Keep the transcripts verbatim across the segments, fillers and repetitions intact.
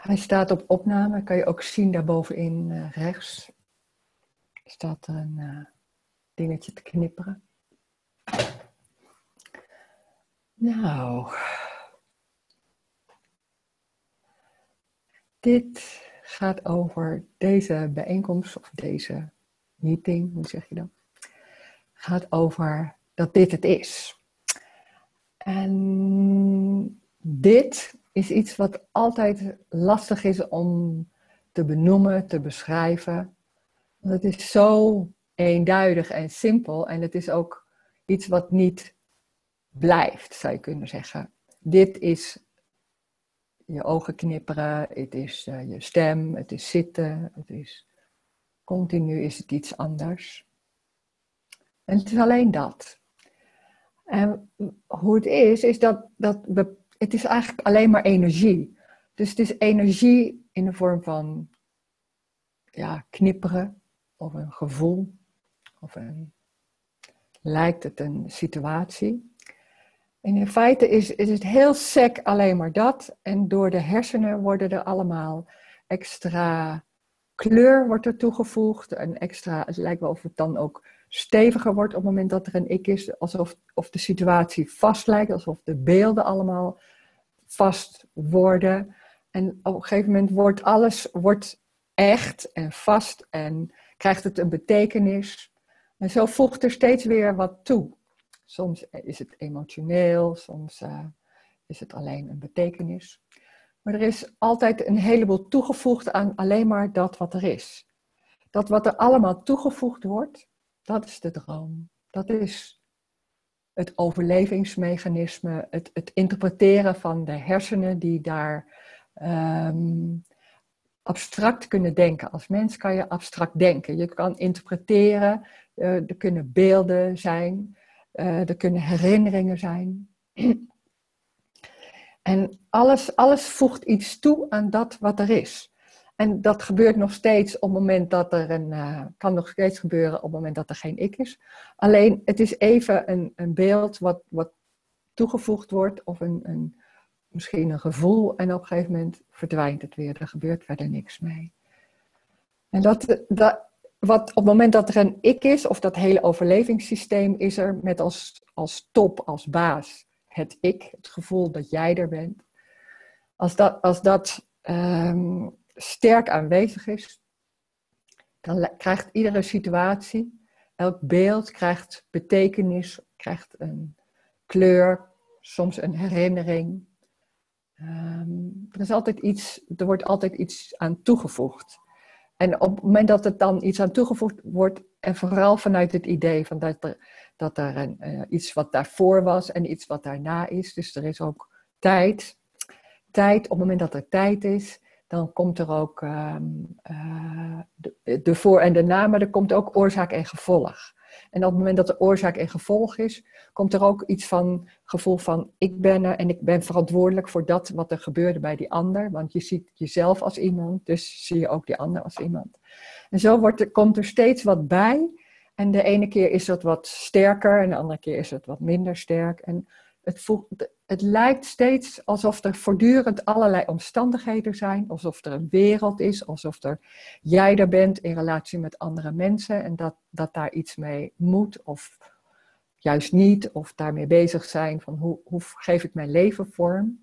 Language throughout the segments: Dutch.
Hij staat op opname, kan je ook zien daarbovenin uh, rechts. Staat er een uh, dingetje te knipperen. Nou, dit gaat over deze bijeenkomst, of deze meeting, hoe zeg je dat? Gaat over dat dit het is. En dit is iets wat altijd lastig is om te benoemen, te beschrijven. Want het is zo eenduidig en simpel en het is ook iets wat niet blijft, zou je kunnen zeggen. Dit is je ogen knipperen, het is uh, je stem, het is zitten, het is continu is het iets anders. En het is alleen dat. En hoe het is, is dat, dat we, het is eigenlijk alleen maar energie. Dus het is energie in de vorm van ja, knipperen, of een gevoel, of een, lijkt het een situatie. En in feite is, is het heel sec alleen maar dat. En door de hersenen worden er allemaal extra kleur wordt er toegevoegd. En extra, het lijkt wel of het dan ook steviger wordt op het moment dat er een ik is. Alsof of de situatie vast lijkt, alsof de beelden allemaal vast worden. En op een gegeven moment wordt alles wordt echt en vast en krijgt het een betekenis. En zo voegt er steeds weer wat toe. Soms is het emotioneel, soms uh, is het alleen een betekenis. Maar er is altijd een heleboel toegevoegd aan alleen maar dat wat er is. Dat wat er allemaal toegevoegd wordt, dat is de droom. Dat is het overlevingsmechanisme, het, het interpreteren van de hersenen die daar um, abstract kunnen denken. Als mens kan je abstract denken. Je kan interpreteren, uh, er kunnen beelden zijn, uh, er kunnen herinneringen zijn. En alles, alles voegt iets toe aan dat wat er is. En dat gebeurt nog steeds op het moment dat er een... Uh, kan nog steeds gebeuren op het moment dat er geen ik is. Alleen, het is even een, een beeld wat, wat toegevoegd wordt. Of een, een, misschien een gevoel. En op een gegeven moment verdwijnt het weer. Er gebeurt verder niks mee. En dat, dat, wat op het moment dat er een ik is, of dat hele overlevingssysteem is er met als, als top, als baas... het ik, het gevoel dat jij er bent. Als dat, als dat um, sterk aanwezig is, dan krijgt iedere situatie, elk beeld krijgt betekenis, krijgt een kleur, soms een herinnering. Um, er is altijd iets, er wordt altijd iets aan toegevoegd. En op het moment dat er dan iets aan toegevoegd wordt, en vooral vanuit het idee van dat er, dat er een, uh, iets wat daarvoor was en iets wat daarna is. Dus er is ook tijd. Tijd, op het moment dat er tijd is, dan komt er ook um, uh, de, de voor- en de na, maar er komt ook oorzaak en gevolg. En op het moment dat er oorzaak en gevolg is, komt er ook iets van gevoel van ik ben er en ik ben verantwoordelijk voor dat wat er gebeurde bij die ander. Want je ziet jezelf als iemand, dus zie je ook die ander als iemand. En zo wordt er, komt er steeds wat bij. En de ene keer is dat wat sterker en de andere keer is het wat minder sterk. En het, voelt, het lijkt steeds alsof er voortdurend allerlei omstandigheden zijn. Alsof er een wereld is, alsof er, jij er bent in relatie met andere mensen. En dat, dat daar iets mee moet of juist niet. Of daarmee bezig zijn van hoe, hoe geef ik mijn leven vorm.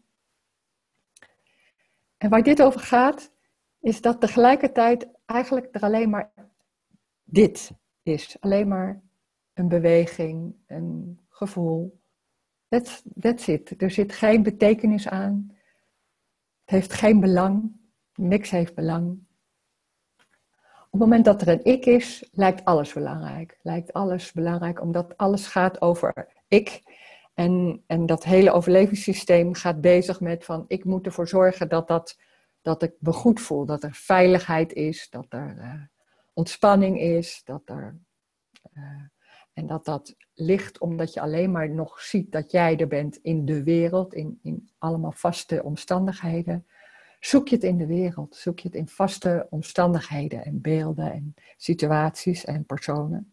En waar dit over gaat, is dat tegelijkertijd eigenlijk er alleen maar dit is. Alleen maar een beweging, een gevoel. That's, that's it. Er zit geen betekenis aan. Het heeft geen belang. Niks heeft belang. Op het moment dat er een ik is, lijkt alles belangrijk. Lijkt alles belangrijk, omdat alles gaat over ik. En, en dat hele overlevingssysteem gaat bezig met van ik moet ervoor zorgen dat, dat, dat ik me goed voel. Dat er veiligheid is, dat er uh, ontspanning is, dat er... Uh, En dat dat ligt omdat je alleen maar nog ziet dat jij er bent in de wereld, in, in allemaal vaste omstandigheden. Zoek je het in de wereld, zoek je het in vaste omstandigheden en beelden en situaties en personen.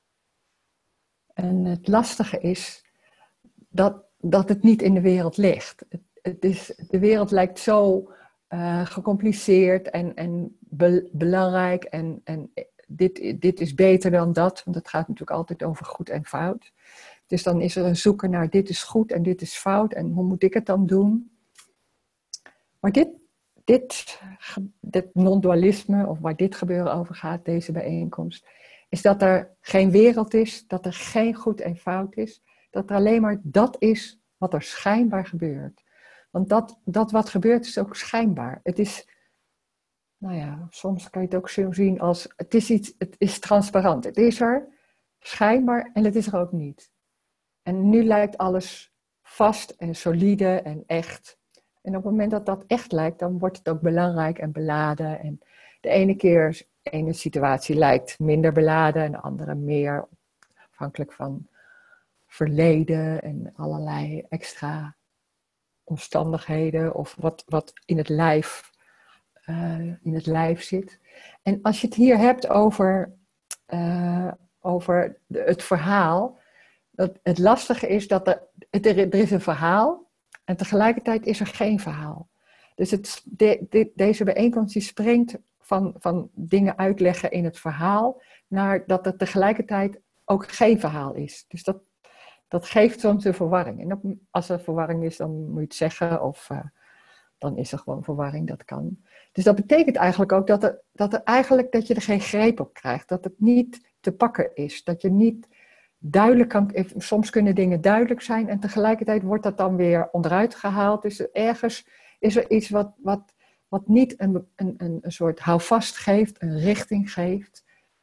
En het lastige is dat, dat het niet in de wereld ligt. Het, het is, de wereld lijkt zo uh, gecompliceerd en, en be- belangrijk. En, en dit, dit is beter dan dat, want het gaat natuurlijk altijd over goed en fout. Dus dan is er een zoeken naar dit is goed en dit is fout en hoe moet ik het dan doen? Maar dit, dit, dit non-dualisme, of waar dit gebeuren over gaat, deze bijeenkomst, is dat er geen wereld is, dat er geen goed en fout is, dat er alleen maar dat is wat er schijnbaar gebeurt. Want dat, dat wat gebeurt is ook schijnbaar. Het is, nou ja, soms kan je het ook zo zien als, het is iets, het is transparant. Het is er, schijnbaar, en het is er ook niet. En nu lijkt alles vast en solide en echt. En op het moment dat dat echt lijkt, dan wordt het ook belangrijk en beladen. En de ene keer, de ene situatie lijkt minder beladen en de andere meer. Afhankelijk van verleden en allerlei extra omstandigheden of wat, wat in het lijf, uh, in het lijf zit. En als je het hier hebt over, uh, over de, het verhaal, dat het lastige is dat er, het, er is een verhaal en tegelijkertijd is er geen verhaal. Dus het, de, de, deze bijeenkomst die springt van, van dingen uitleggen in het verhaal naar dat er tegelijkertijd ook geen verhaal is. Dus dat, dat geeft soms een verwarring. En dat, als er verwarring is, dan moet je het zeggen of uh, dan is er gewoon verwarring, dat kan. Dus dat betekent eigenlijk ook dat, er, dat, er eigenlijk, dat je er geen greep op krijgt. Dat het niet te pakken is. Dat je niet duidelijk kan, soms kunnen dingen duidelijk zijn en tegelijkertijd wordt dat dan weer onderuit gehaald. Dus ergens is er iets wat, wat, wat niet een, een, een soort houvast geeft, een richting geeft.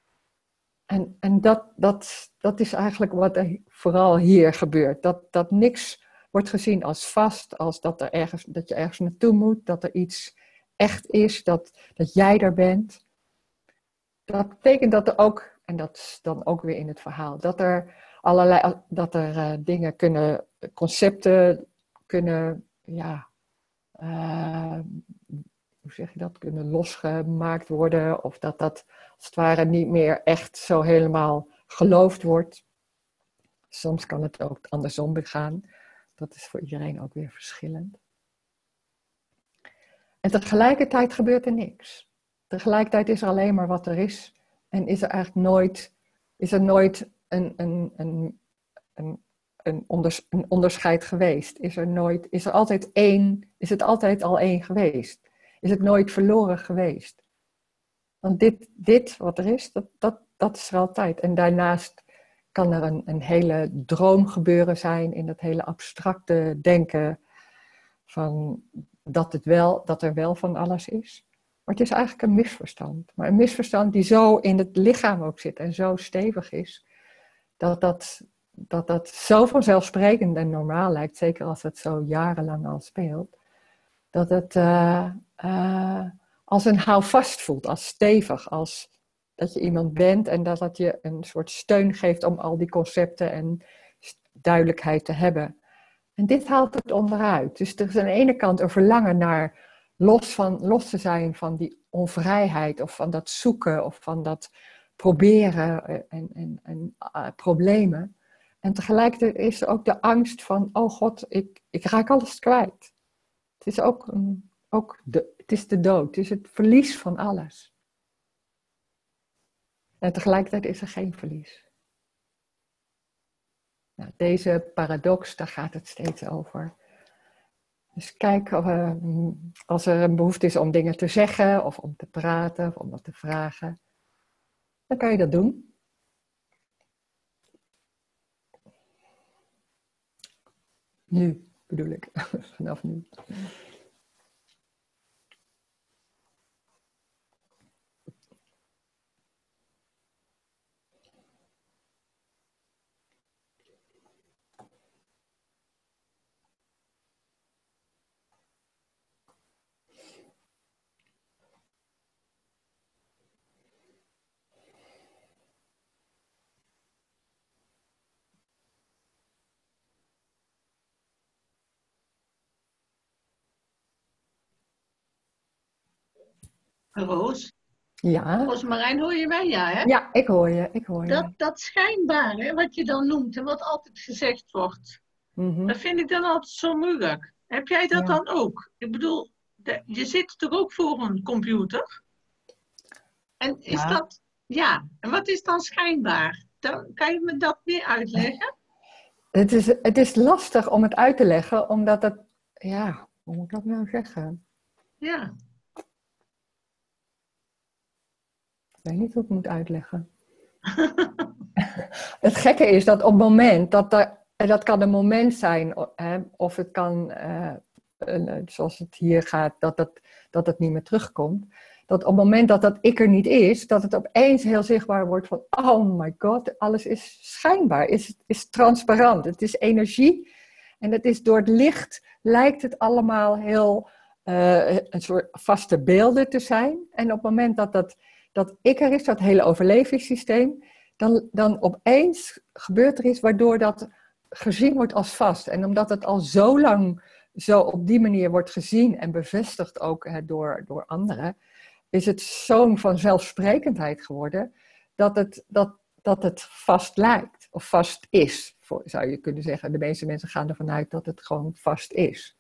En, en dat, dat, dat is eigenlijk wat er vooral hier gebeurt. Dat, dat niks wordt gezien als vast, als dat, er ergens, dat je ergens naartoe moet, dat er iets echt is, dat, dat jij er bent. Dat betekent dat er ook, en dat is dan ook weer in het verhaal, dat er allerlei, dat er uh, dingen kunnen, concepten kunnen, ja, uh, hoe zeg je dat, kunnen losgemaakt worden, of dat dat als het ware niet meer echt zo helemaal geloofd wordt. Soms kan het ook andersom gaan. Dat is voor iedereen ook weer verschillend. En tegelijkertijd gebeurt er niks. Tegelijkertijd is er alleen maar wat er is. En is er eigenlijk nooit, is er nooit een, een, een, een, een, onders, een onderscheid geweest. Is er nooit, is er altijd één, is het altijd al één geweest. Is het nooit verloren geweest. Want dit, dit wat er is, dat, dat, dat is er altijd. En daarnaast kan er een, een hele droom gebeuren zijn in dat hele abstracte denken van dat, het wel, dat er wel van alles is. Maar het is eigenlijk een misverstand. Maar een misverstand die zo in het lichaam ook zit en zo stevig is, dat dat, dat, dat zo vanzelfsprekend en normaal lijkt, zeker als het zo jarenlang al speelt, dat het uh, uh, als een houvast voelt, als stevig, als dat je iemand bent en dat dat je een soort steun geeft om al die concepten en duidelijkheid te hebben. En dit haalt het onderuit. Dus er is aan de ene kant een verlangen naar los, van, los te zijn van die onvrijheid of van dat zoeken of van dat proberen en, en, en uh, problemen. En tegelijkertijd is er ook de angst van, oh God, ik, ik raak alles kwijt. Het is ook, een, ook de, het is de dood, het is het verlies van alles. En tegelijkertijd is er geen verlies. Nou, deze paradox, daar gaat het steeds over. Dus kijk, uh, als er een behoefte is om dingen te zeggen, of om te praten, of om wat te vragen, dan kan je dat doen. Nu, bedoel ik. Vanaf nu. Roos? Ja. Roosmarijn, hoor je mij? Ja, hè? Ja, ik hoor je, ik hoor je. Dat, dat schijnbare, wat je dan noemt en wat altijd gezegd wordt, Mm-hmm. dat vind ik dan altijd zo moeilijk. Heb jij dat Ja. dan ook? Ik bedoel, de- je zit toch ook voor een computer? En is Ja. dat, ja, en wat is dan schijnbaar? Dan, kan je me dat meer uitleggen? Het is, het is lastig om het uit te leggen, omdat het, ja, hoe moet ik dat nou zeggen? Ja, Ik weet niet hoe ik het moet uitleggen. Het gekke is dat op het moment dat er, en dat kan een moment zijn, hè, of het kan, uh, uh, zoals het hier gaat, dat het, dat het niet meer terugkomt. Dat op het moment dat dat ik er niet is, dat het opeens heel zichtbaar wordt van, oh my god, alles is schijnbaar, is, is transparant, het is energie. En het is door het licht, lijkt het allemaal heel, uh, een soort vaste beelden te zijn. En op het moment dat, dat, dat ik er is, dat hele overlevingssysteem, dan, dan opeens gebeurt er iets waardoor dat gezien wordt als vast. En omdat het al zo lang zo op die manier wordt gezien en bevestigd ook hè, door, door anderen, is het zo'n vanzelfsprekendheid geworden dat het, dat, dat het vast lijkt. Of vast is, zou je kunnen zeggen. De meeste mensen gaan ervan uit dat het gewoon vast is.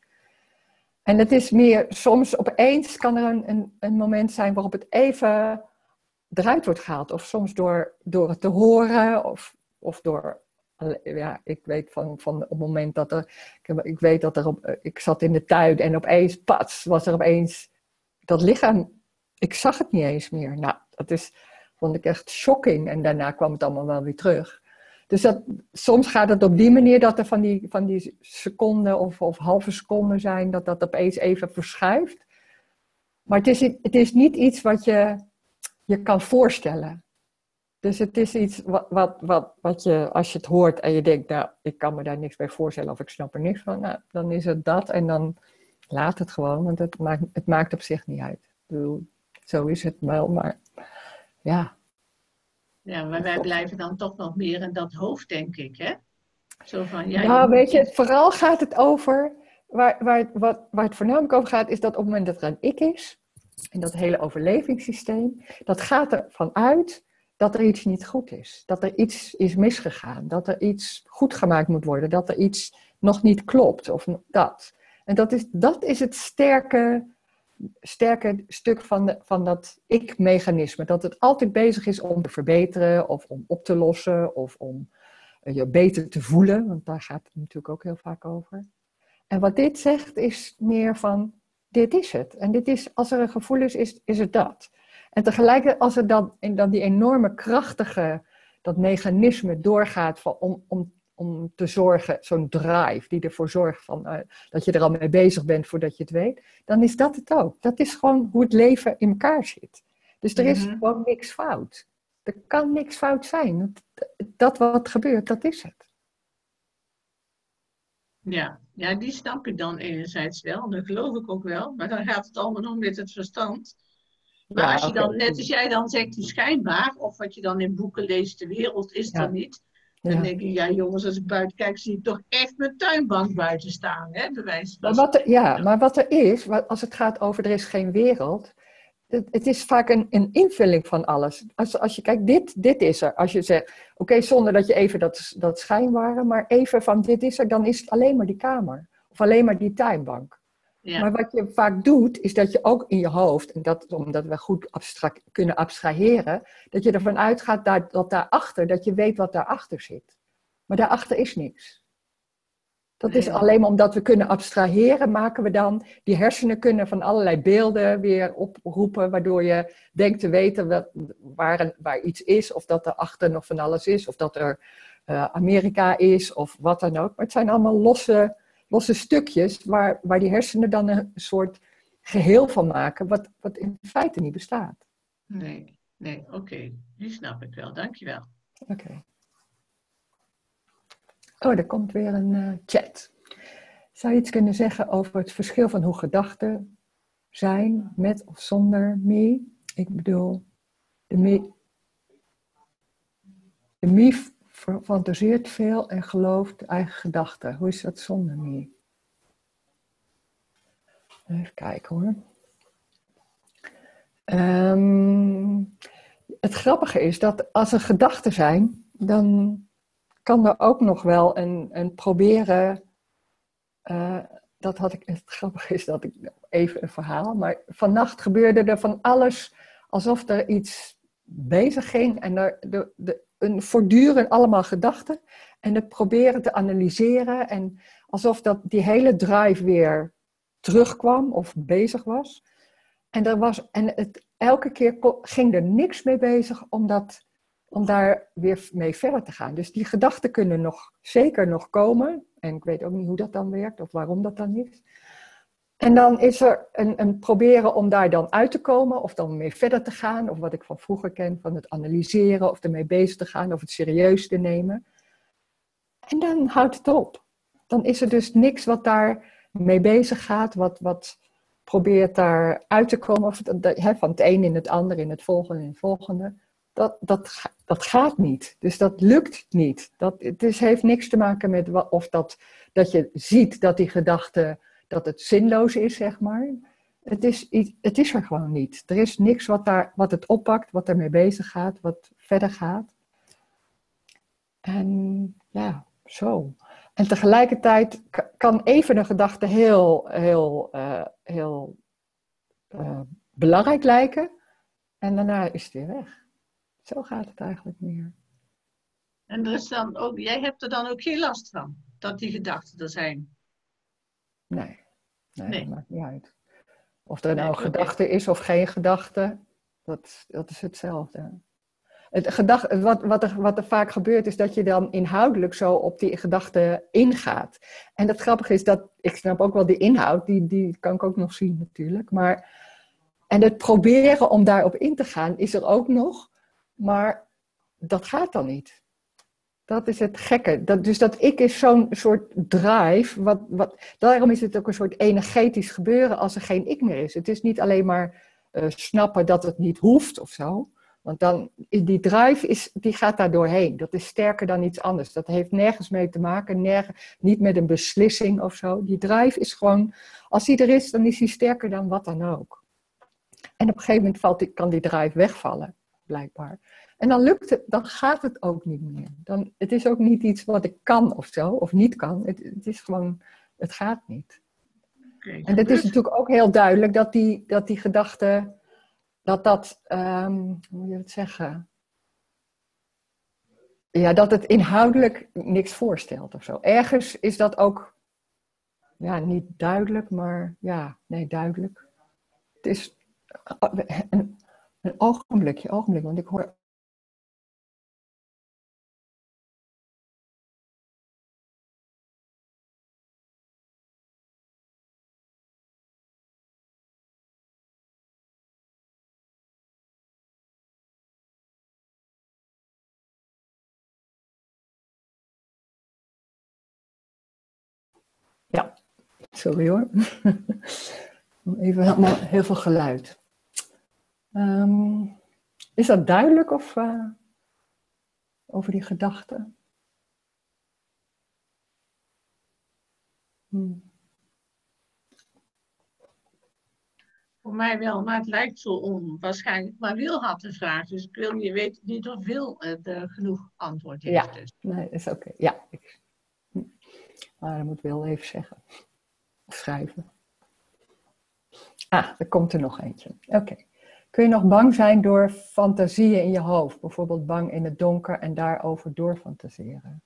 En het is meer, soms opeens kan er een, een, een moment zijn waarop het even eruit wordt gehaald. Of soms door, door het te horen, of, of door, ja, ik weet van, van op het moment dat er, ik, heb, ik weet dat er, op, ik zat in de tuin en opeens, pats, was er opeens dat lichaam, ik zag het niet eens meer. Nou, dat is, vond ik echt shocking en daarna kwam het allemaal wel weer terug. Dus dat, soms gaat het op die manier dat er van die, van die seconden of, of halve seconden zijn, dat dat opeens even verschuift. Maar het is, het is niet iets wat je je kan voorstellen. Dus het is iets wat, wat, wat, wat je, als je het hoort en je denkt, nou, ik kan me daar niks bij voorstellen of ik snap er niks van, nou, dan is het dat en dan laat het gewoon, want het maakt, het maakt op zich niet uit. Ik bedoel, zo is het wel, maar ja. Ja, maar wij blijven dan toch nog meer in dat hoofd, denk ik, hè? Zo van, ja, Nou, je weet je, moet... vooral gaat het over, waar, waar, wat, waar het voornamelijk over gaat, is dat op het moment dat er een ik is, en dat hele overlevingssysteem, dat gaat ervan uit dat er iets niet goed is. Dat er iets is misgegaan, dat er iets goed gemaakt moet worden, dat er iets nog niet klopt, of dat. En dat is, dat is het sterke, sterke stuk van, de, van dat ik-mechanisme, dat het altijd bezig is om te verbeteren, of om op te lossen, of om je beter te voelen, want daar gaat het natuurlijk ook heel vaak over. En wat dit zegt is meer van, dit is het. En dit is, als er een gevoel is, is, is het dat. En tegelijkertijd, als er dan, dan die enorme krachtige, dat mechanisme doorgaat van, om, om, om te zorgen, zo'n drive die ervoor zorgt van, uh, dat je er al mee bezig bent voordat je het weet, dan is dat het ook. Dat is gewoon hoe het leven in elkaar zit. Dus er is Mhm. gewoon niks fout. Er kan niks fout zijn. Dat, dat wat gebeurt, dat is het. Ja. ja, die snap ik dan enerzijds wel, dat geloof ik ook wel, maar dan gaat het allemaal om met het verstand. Maar Ja, als je oké. dan, net als jij dan zegt, die schijnbaar, of wat je dan in boeken leest, de wereld is er Ja, niet, dan ja. denk ik, ja jongens, als ik buiten kijk, zie ik toch echt mijn tuinbank buiten staan, hè, bij wijze van Maar wat er, ja, spreken. maar wat er is, wat- als het gaat over er is geen wereld, het, het is vaak een, een invulling van alles. Als, als je kijkt, dit, dit is er. Als je zegt, oké, okay, zonder dat je even dat, dat schijnbare, maar even van dit is er, dan is het alleen maar die kamer. Of alleen maar die tuinbank. Maar Ja, wat je vaak doet, is dat je ook in je hoofd, en dat omdat we goed abstract, kunnen abstraheren, dat je ervan uitgaat dat, dat daarachter, dat je weet wat daarachter zit. Maar daarachter is niks. Dat is nee, alleen maar omdat we kunnen abstraheren, maken we dan, die hersenen kunnen van allerlei beelden weer oproepen, waardoor je denkt te weten wat, waar, waar iets is, of dat er achter nog van alles is, of dat er uh, Amerika is, of wat dan ook. Maar het zijn allemaal losse, losse stukjes, waar, waar die hersenen dan een soort geheel van maken, wat, wat in feite niet bestaat. nee, nee, oké, okay. Die snap ik wel, dankjewel. Oké. Okay. Oh, er komt weer een uh, chat. Zou je iets kunnen zeggen over het verschil van hoe gedachten zijn, met of zonder me? Ik bedoel, de me, de me fantaseert veel en gelooft eigen gedachten. Hoe is dat zonder me? Even kijken hoor. Um, het grappige is dat als er gedachten zijn, dan kan er ook nog wel een, een proberen... Uh, dat had ik, het grappige is dat ik, even een verhaal, maar vannacht gebeurde er van alles alsof er iets bezig ging en er de, de, een voortdurend allemaal gedachten en het proberen te analyseren en alsof dat die hele drive weer terugkwam of bezig was. En, er was, en het, elke keer ging er niks mee bezig om, dat, om daar weer mee verder te gaan. Dus die gedachten kunnen nog, zeker nog komen. En ik weet ook niet hoe dat dan werkt of waarom dat dan is. En dan is er een, een proberen om daar dan uit te komen of dan mee verder te gaan. Of wat ik van vroeger ken, van het analyseren of ermee bezig te gaan of het serieus te nemen. En dan houdt het op. Dan is er dus niks wat daar mee bezig gaat, wat, wat probeert daar uit te komen. Of, he, van het een in het ander, in het volgende, in het volgende. Dat, dat, dat gaat niet. Dus dat lukt niet. Dat, het is, heeft niks te maken met wat, of dat, dat je ziet dat die gedachte, dat het zinloos is, zeg maar. Het is, het is er gewoon niet. Er is niks wat, daar, wat het oppakt, wat ermee bezig gaat, wat verder gaat. En ja, zo. En tegelijkertijd kan even een gedachte heel, heel, uh, heel uh, belangrijk lijken. En daarna is het weer weg. Zo gaat het eigenlijk meer. En er is dan ook, jij hebt er dan ook geen last van, dat die gedachten er zijn? Nee, nee, nee. dat maakt niet uit. Of er nou nee, een gedachte okay. is of geen gedachte, dat, dat is hetzelfde. Het gedacht, wat, wat, er, wat er vaak gebeurt is dat je dan inhoudelijk zo op die gedachte ingaat. En het grappige is dat, ik snap ook wel die inhoud, die, die kan ik ook nog zien natuurlijk. Maar, en het proberen om daarop in te gaan is er ook nog, maar dat gaat dan niet. Dat is het gekke. Dat, dus dat ik is zo'n soort drive, wat, wat, daarom is het ook een soort energetisch gebeuren als er geen ik meer is. Het is niet alleen maar uh, snappen dat het niet hoeft of zo. Want dan, die drive is, die gaat daar doorheen. Dat is sterker dan iets anders. Dat heeft nergens mee te maken, nergens, niet met een beslissing of zo. Die drive is gewoon, als die er is, dan is die sterker dan wat dan ook. En op een gegeven moment valt die, kan die drive wegvallen, blijkbaar. En dan lukt het, dan gaat het ook niet meer. Dan, het is ook niet iets wat ik kan of zo, of niet kan. Het, het is gewoon, het gaat niet. Okay, en het is natuurlijk ook heel duidelijk dat die, dat die gedachte, dat dat, um, hoe moet je het zeggen? Ja, dat het inhoudelijk niks voorstelt of zo. Ergens is dat ook, ja, niet duidelijk, maar ja, nee, duidelijk. Het is een, een ogenblikje, ogenblik, want ik hoor... Ja, sorry hoor. Even heel veel geluid. Um, is dat duidelijk of uh, over die gedachten? Hmm. Voor mij wel, maar het lijkt zo onwaarschijnlijk. Maar Wil had de vraag, dus ik wil niet weten niet of Wil het uh, genoeg antwoord heeft. Ja, dus. nee, is oké. Okay. Ja, ik... maar dat moet Wil even zeggen. Of schrijven. Ah, er komt er nog eentje. Oké. Okay. Kun je nog bang zijn door fantasieën in je hoofd? Bijvoorbeeld bang in het donker en daarover doorfantaseren?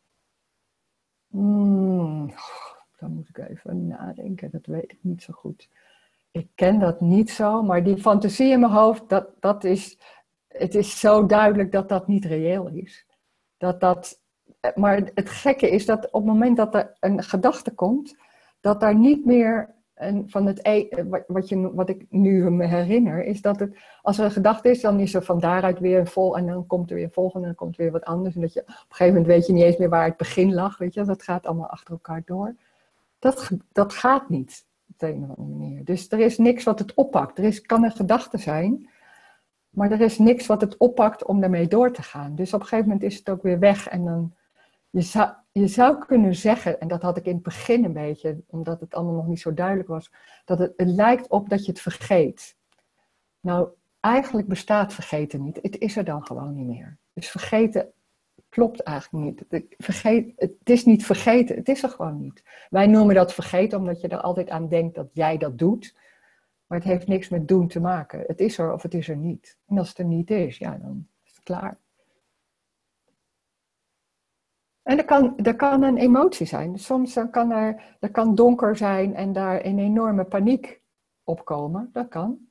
Hmm, dan moet ik even nadenken, dat weet ik niet zo goed. Ik ken dat niet zo, maar die fantasie in mijn hoofd, dat, dat is, het is zo duidelijk dat dat niet reëel is. Dat dat, maar het gekke is dat op het moment dat er een gedachte komt, dat daar niet meer... En van het wat, je, wat ik nu me herinner, is dat het, als er een gedachte is, dan is er van daaruit weer een vol, en dan komt er weer een volgende, en dan komt er weer wat anders. En dat je, op een gegeven moment weet je niet eens meer waar het begin lag, weet je, dat gaat allemaal achter elkaar door. Dat, dat gaat niet, op de een of andere manier. Dus er is niks wat het oppakt. Er is, kan een gedachte zijn, maar er is niks wat het oppakt om daarmee door te gaan. Dus op een gegeven moment is het ook weer weg en dan... Je zou, je zou kunnen zeggen, en dat had ik in het begin een beetje, omdat het allemaal nog niet zo duidelijk was, dat het, het lijkt op dat je het vergeet. Nou, eigenlijk bestaat vergeten niet. Het is er dan gewoon niet meer. Dus vergeten klopt eigenlijk niet. Het, vergeet, het is niet vergeten, het is er gewoon niet. Wij noemen dat vergeten omdat je er altijd aan denkt dat jij dat doet. Maar het heeft niks met doen te maken. Het is er of het is er niet. En als het er niet is, ja, dan is het klaar. En er kan, er kan een emotie zijn. Soms kan er, er kan donker zijn en daar een enorme paniek opkomen. Dat kan.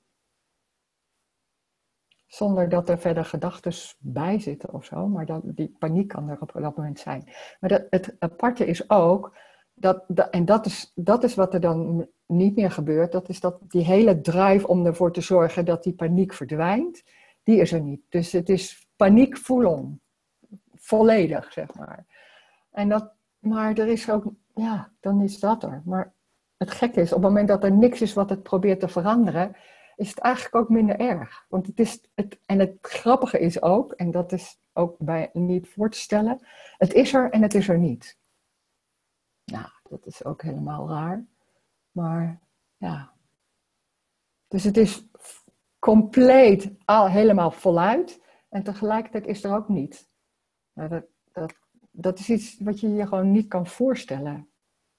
Zonder dat er verder gedachten bij zitten of zo. Maar dat, die paniek kan er op dat moment zijn. Maar dat, het aparte is ook, dat, dat, en dat is, dat is wat er dan niet meer gebeurt. Dat is dat die hele drive om ervoor te zorgen dat die paniek verdwijnt. Die is er niet. Dus het is paniek full-on. Volledig, zeg maar. En dat, maar er is ook, ja, dan is dat er. Maar het gekke is, op het moment dat er niks is wat het probeert te veranderen, is het eigenlijk ook minder erg. Want het is, het, en het grappige is ook, en dat is ook bij niet voor te stellen, het is er en het is er niet. Nou, dat is ook helemaal raar. Maar, ja. Dus het is compleet, al, helemaal voluit, en tegelijkertijd is er ook niet. Maar dat, dat, dat is iets wat je je gewoon niet kan voorstellen.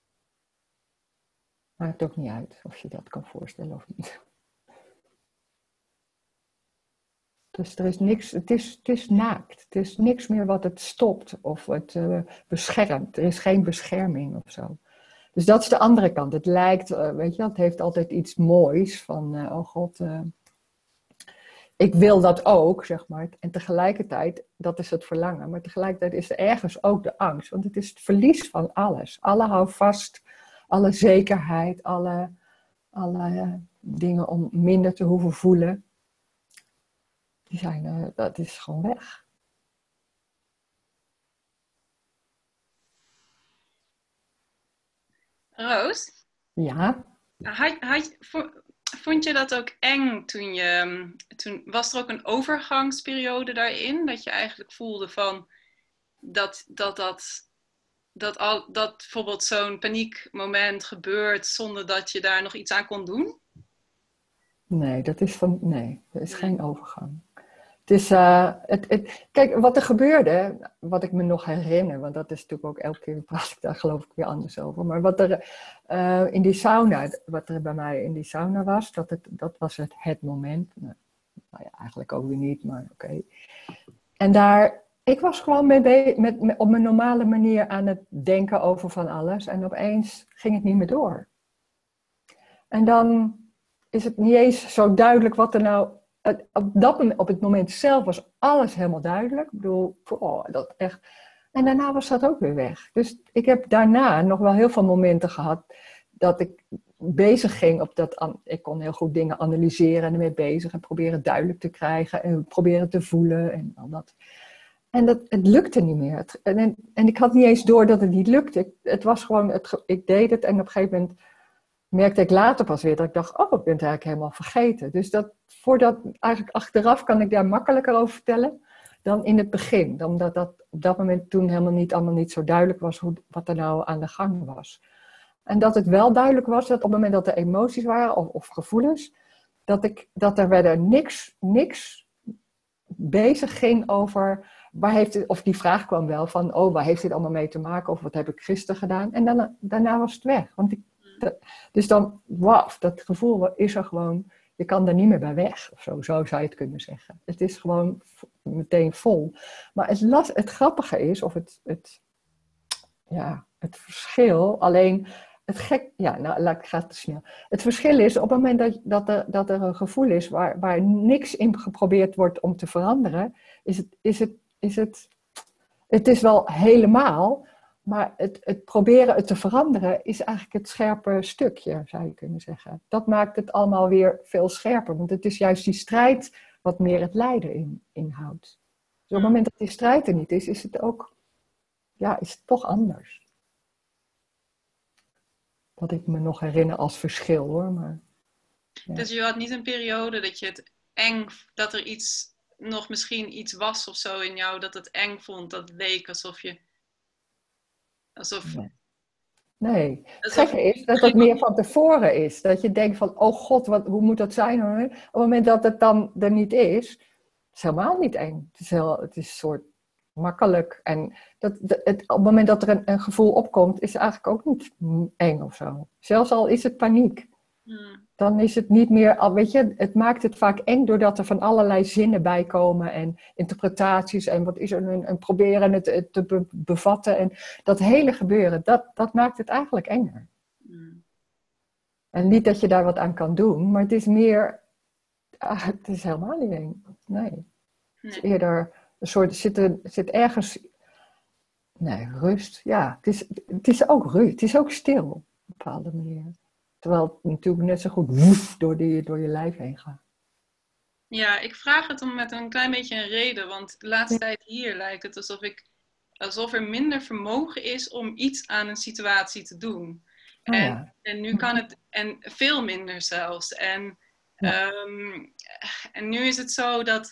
Maakt ook niet uit of je dat kan voorstellen of niet. Dus er is niks, het is, het is naakt. Het is niks meer wat het stopt of het uh, beschermt. Er is geen bescherming of zo. Dus dat is de andere kant. Het lijkt, uh, weet je, het heeft altijd iets moois van, uh, oh god, uh, ik wil dat ook, zeg maar. En tegelijkertijd, dat is het verlangen. Maar tegelijkertijd is er ergens ook de angst. Want het is het verlies van alles. Alle houvast, alle zekerheid, alle, alle uh, dingen om minder te hoeven voelen. Die zijn, uh, dat is gewoon weg. Roos? Ja? Had, had, vond je dat ook eng toen je... Toen, was er ook een overgangsperiode daarin? Dat je eigenlijk voelde van... Dat dat, dat, dat, al, dat bijvoorbeeld zo'n paniekmoment gebeurt zonder dat je daar nog iets aan kon doen? Nee, dat is van... Nee, er is geen overgang. Het is, uh, het, het, kijk, wat er gebeurde, wat ik me nog herinner, want dat is natuurlijk ook elke keer praat ik daar geloof ik weer anders over. Maar wat er uh, in die sauna, wat er bij mij in die sauna was, dat, het, dat was het, het moment. Nou, nou ja, eigenlijk ook weer niet, maar oké. Okay. En daar, ik was gewoon mee be- met, met, op mijn normale manier aan het denken over van alles. En opeens ging het niet meer door. En dan is het niet eens zo duidelijk wat er nou... Op, dat, op het moment zelf was alles helemaal duidelijk. Ik bedoel, oh, dat echt. En daarna was dat ook weer weg. Dus ik heb daarna nog wel heel veel momenten gehad dat ik bezig ging op dat. Ik kon heel goed dingen analyseren en ermee bezig en proberen duidelijk te krijgen en proberen te voelen en al dat. En dat, het lukte niet meer. Het, en, en ik had niet eens door dat het niet lukte. Ik, het was gewoon, het, ik deed het en op een gegeven moment merkte ik later pas weer dat ik dacht, oh, ik ben het eigenlijk helemaal vergeten. Dus dat, voordat, eigenlijk achteraf kan ik daar makkelijker over vertellen dan in het begin. Omdat dat op dat moment toen helemaal niet, allemaal niet zo duidelijk was hoe, wat er nou aan de gang was. En dat het wel duidelijk was dat op het moment dat er emoties waren of, of gevoelens, dat, ik, dat er verder niks, niks bezig ging over, waar heeft het, of die vraag kwam wel van, oh, waar heeft dit allemaal mee te maken of wat heb ik gisteren gedaan? En daarna, daarna was het weg. Want ik, de, dus dan, wauw, dat gevoel is er gewoon, je kan er niet meer bij weg. Of zo, zo zou je het kunnen zeggen. Het is gewoon meteen vol. Maar het, las, het grappige is, of het, het, ja, het verschil, alleen, het gek, ja, nou, laat ik ga te snel. Het verschil is, op het moment dat, dat, er, dat er een gevoel is waar, waar niks in geprobeerd wordt om te veranderen, is het, is het, is het, het is wel helemaal, maar het, het proberen het te veranderen is eigenlijk het scherpe stukje, zou je kunnen zeggen. Dat maakt het allemaal weer veel scherper, want het is juist die strijd wat meer het lijden in, inhoudt. Dus op het moment dat die strijd er niet is, is het ook, ja, is het toch anders. Wat ik me nog herinner als verschil, hoor. Maar, ja. Dus je had niet een periode dat je het eng, dat er iets, nog misschien iets was of zo in jou, dat het eng vond, dat het leek alsof je, alsof... Nee. Nee. Het alsof... gekke is dat het meer van tevoren is. Dat je denkt van, oh god, wat, hoe moet dat zijn? Hoor? Op het moment dat het dan er niet is, is het helemaal niet eng. Het is, heel, het is een soort makkelijk. En dat, dat, het, op het moment dat er een, een gevoel opkomt, is het eigenlijk ook niet eng of zo. Zelfs al is het paniek. Hmm. Dan is het niet meer, al weet je, het maakt het vaak eng doordat er van allerlei zinnen bij komen en interpretaties en wat is er en, en proberen het, het te be- bevatten. En dat hele gebeuren, dat, dat maakt het eigenlijk enger. Hmm. En niet dat je daar wat aan kan doen, maar het is meer, ah, het is helemaal niet eng. Nee. Het is Nee. eerder een soort, zit, er, zit ergens, nee, rust. Ja, het is, het is ook rust, het is ook stil op een bepaalde manier. Terwijl het natuurlijk net zo goed woef door, die, door je lijf heen gaat. Ja, ik vraag het om met een klein beetje een reden, want de laatste Ja. tijd hier lijkt het alsof, ik, alsof er minder vermogen is om iets aan een situatie te doen. Oh, En, ja. en nu kan het, en veel minder zelfs. En, Ja. um, en nu is het zo dat,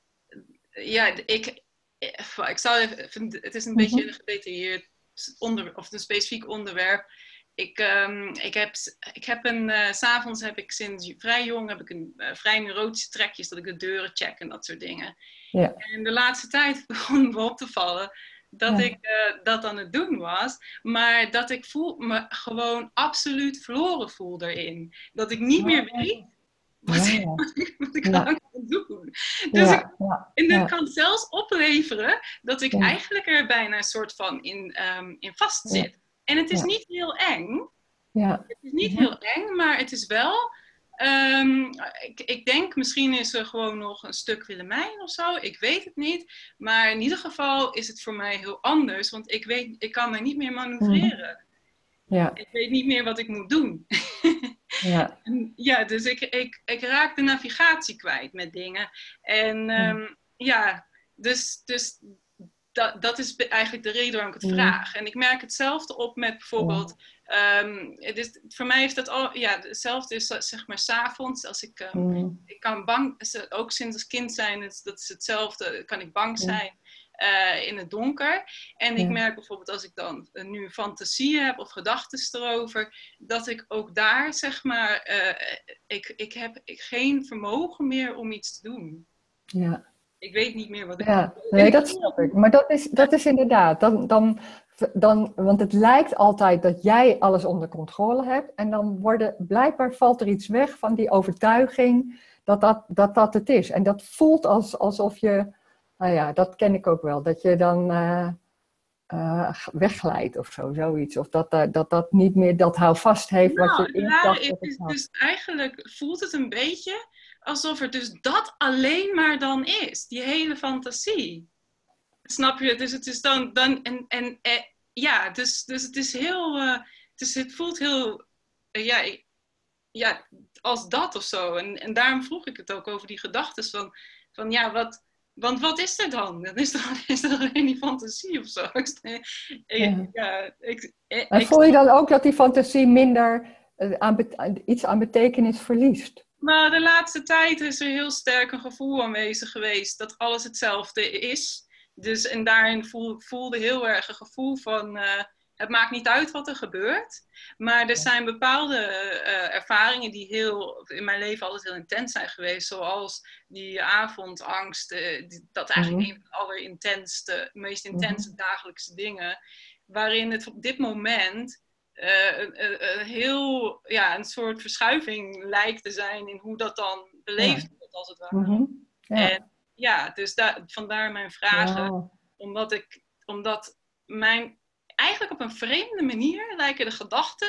ja, ik, ik zou even, het is een Mhm. beetje een gedetailleerd onder, of een specifiek onderwerp. Ik, um, ik heb, ik heb een, uh, 's avonds heb ik sinds vrij jong heb ik een uh, vrij neurotische trekjes dat ik de deuren check en dat soort dingen. Ja. En de laatste tijd begon me op te vallen dat Ja. ik uh, dat aan het doen was, maar dat ik voel, me gewoon absoluut verloren voel daarin. Dat ik niet meer weet wat, Ja, ik, ja. wat ik, wat ik Ja. aan kan doen. Dus Ja, ik, ja, en dat ja. kan zelfs opleveren dat ik Ja. eigenlijk er bijna een soort van in, um, in vastzit. En het is Ja. niet heel eng. Ja. Het is niet Mhm. heel eng, maar het is wel... Um, ik, ik denk, misschien is er gewoon nog een stuk Willemijn of zo. Ik weet het niet. Maar in ieder geval is het voor mij heel anders. Want ik weet, ik kan mij niet meer manoeuvreren. Ja. Ik weet niet meer wat ik moet doen. Ja. Ja, dus ik, ik, ik raak de navigatie kwijt met dingen. En um, ja, dus... dus Dat, dat is eigenlijk de reden waarom ik het vraag. En ik merk hetzelfde op met bijvoorbeeld... Um, het is, voor mij heeft dat al... Ja, hetzelfde is zeg maar 's avonds. Als ik... Um, Mm. ik kan bang... Ook sinds als kind zijn, het, dat is hetzelfde. Kan ik bang zijn uh, in het donker. En ik Ja. merk bijvoorbeeld als ik dan uh, nu fantasieën heb of gedachten erover... Dat ik ook daar zeg maar... Uh, ik, ik heb ik geen vermogen meer om iets te doen. Ja. Ik weet niet meer wat ik Ja, nee, dat snap ik. Maar dat is, dat is inderdaad, dan, dan, dan, want het lijkt altijd dat jij alles onder controle hebt. En dan worden, blijkbaar valt er iets weg van die overtuiging dat dat, dat, dat het is. En dat voelt als, alsof je, nou ja, dat ken ik ook wel, dat je dan uh, uh, wegglijdt of zo, zoiets. Of dat, uh, dat dat niet meer dat houvast heeft nou, wat je het eerst rare dacht is, dat het is had. dus eigenlijk voelt het een beetje alsof er dus dat alleen maar dan is. Die hele fantasie. Snap je? Dus het is dan... dan en, en, eh, ja, dus, dus het is heel... Uh, het, is, het voelt heel... Uh, ja, ja, als dat of zo. En, en daarom vroeg ik het ook over die gedachten van... van ja, wat... Want wat is er dan? Dan is er, is er alleen die fantasie of zo. Ja. Ja, ik, ik, En voel je dan ook dat die fantasie minder uh, aan be- iets aan betekenis verliest? Maar de laatste tijd is er heel sterk een gevoel aanwezig geweest dat alles hetzelfde is. Dus en daarin voel, voelde heel erg een gevoel van uh, het maakt niet uit wat er gebeurt. Maar er zijn bepaalde uh, ervaringen die heel, in mijn leven altijd heel intens zijn geweest. Zoals die avondangst. Uh, die, dat eigenlijk mm-hmm. een van de allerintensste, meest intense mm-hmm. dagelijkse dingen. Waarin het op dit moment... Uh, een, een, een heel, ja, een soort verschuiving lijkt te zijn in hoe dat dan beleefd wordt, als het ware. Mm-hmm. Ja. En ja, dus da- vandaar mijn vragen. Wow. Omdat ik, omdat mijn, eigenlijk op een vreemde manier lijken de gedachten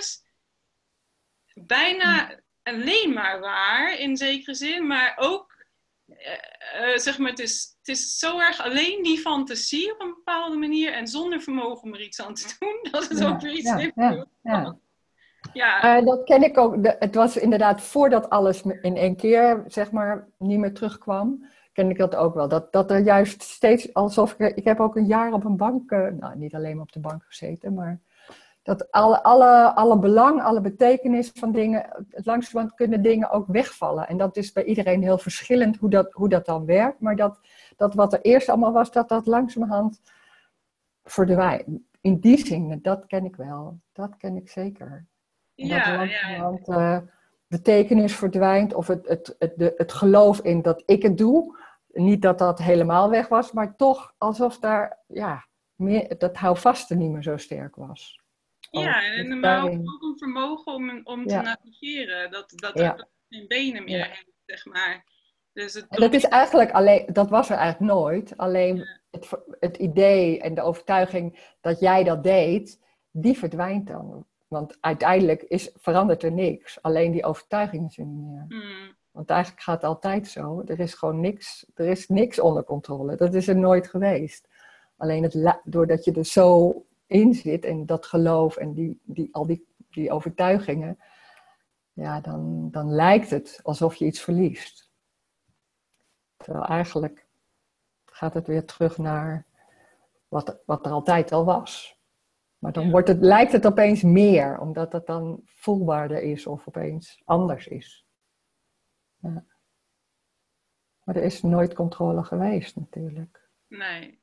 bijna alleen maar waar, in zekere zin, maar ook, uh, uh, zeg maar, het is, het is zo erg alleen die fantasie op een bepaalde manier en zonder vermogen om er iets aan te doen, dat het Ja, ook weer iets ja, heeft. ja, ja. Ja. Uh, dat ken ik ook. De, het was inderdaad voordat alles in één keer, zeg maar, niet meer terugkwam, ken ik dat ook wel. Dat, dat er juist steeds, alsof ik, ik heb ook een jaar op een bank, uh, nou niet alleen maar op de bank gezeten, maar dat alle, alle, alle belang, alle betekenis van dingen, het langzamerhand kunnen dingen ook wegvallen. En dat is bij iedereen heel verschillend hoe dat, hoe dat dan werkt. Maar dat, dat wat er eerst allemaal was, dat dat langzamerhand verdwijnt. In die zin, dat ken ik wel. Dat ken ik zeker. En ja, dat langzamerhand uh, betekenis verdwijnt of het, het, het, de, het geloof in dat ik het doe, niet dat dat helemaal weg was, maar toch alsof daar, ja, meer, dat houvasten niet meer zo sterk was. Ja, Ook, en dus maar ook, daarin, ook een vermogen om, om te ja, navigeren. Dat, dat er ja, dat er geen benen meer ja. heeft, zeg maar. Dus het En dat is probeert. eigenlijk alleen, dat was er eigenlijk nooit. Alleen het, het idee en de overtuiging dat jij dat deed, die verdwijnt dan. Want uiteindelijk is, verandert er niks. Alleen die overtuiging is er niet meer. Hmm, Want eigenlijk gaat het altijd zo. Er is gewoon niks, er is niks onder controle. Dat is er nooit geweest. Alleen het, doordat je er zo in zit en dat geloof en die, die, al die, die overtuigingen, ja, dan, dan lijkt het alsof je iets verliest. Terwijl eigenlijk gaat het weer terug naar wat, wat er altijd al was. Maar dan ja. wordt het, lijkt het opeens meer, omdat het dan voelbaarder is of opeens anders is. Ja. Maar er is nooit controle geweest natuurlijk. Nee.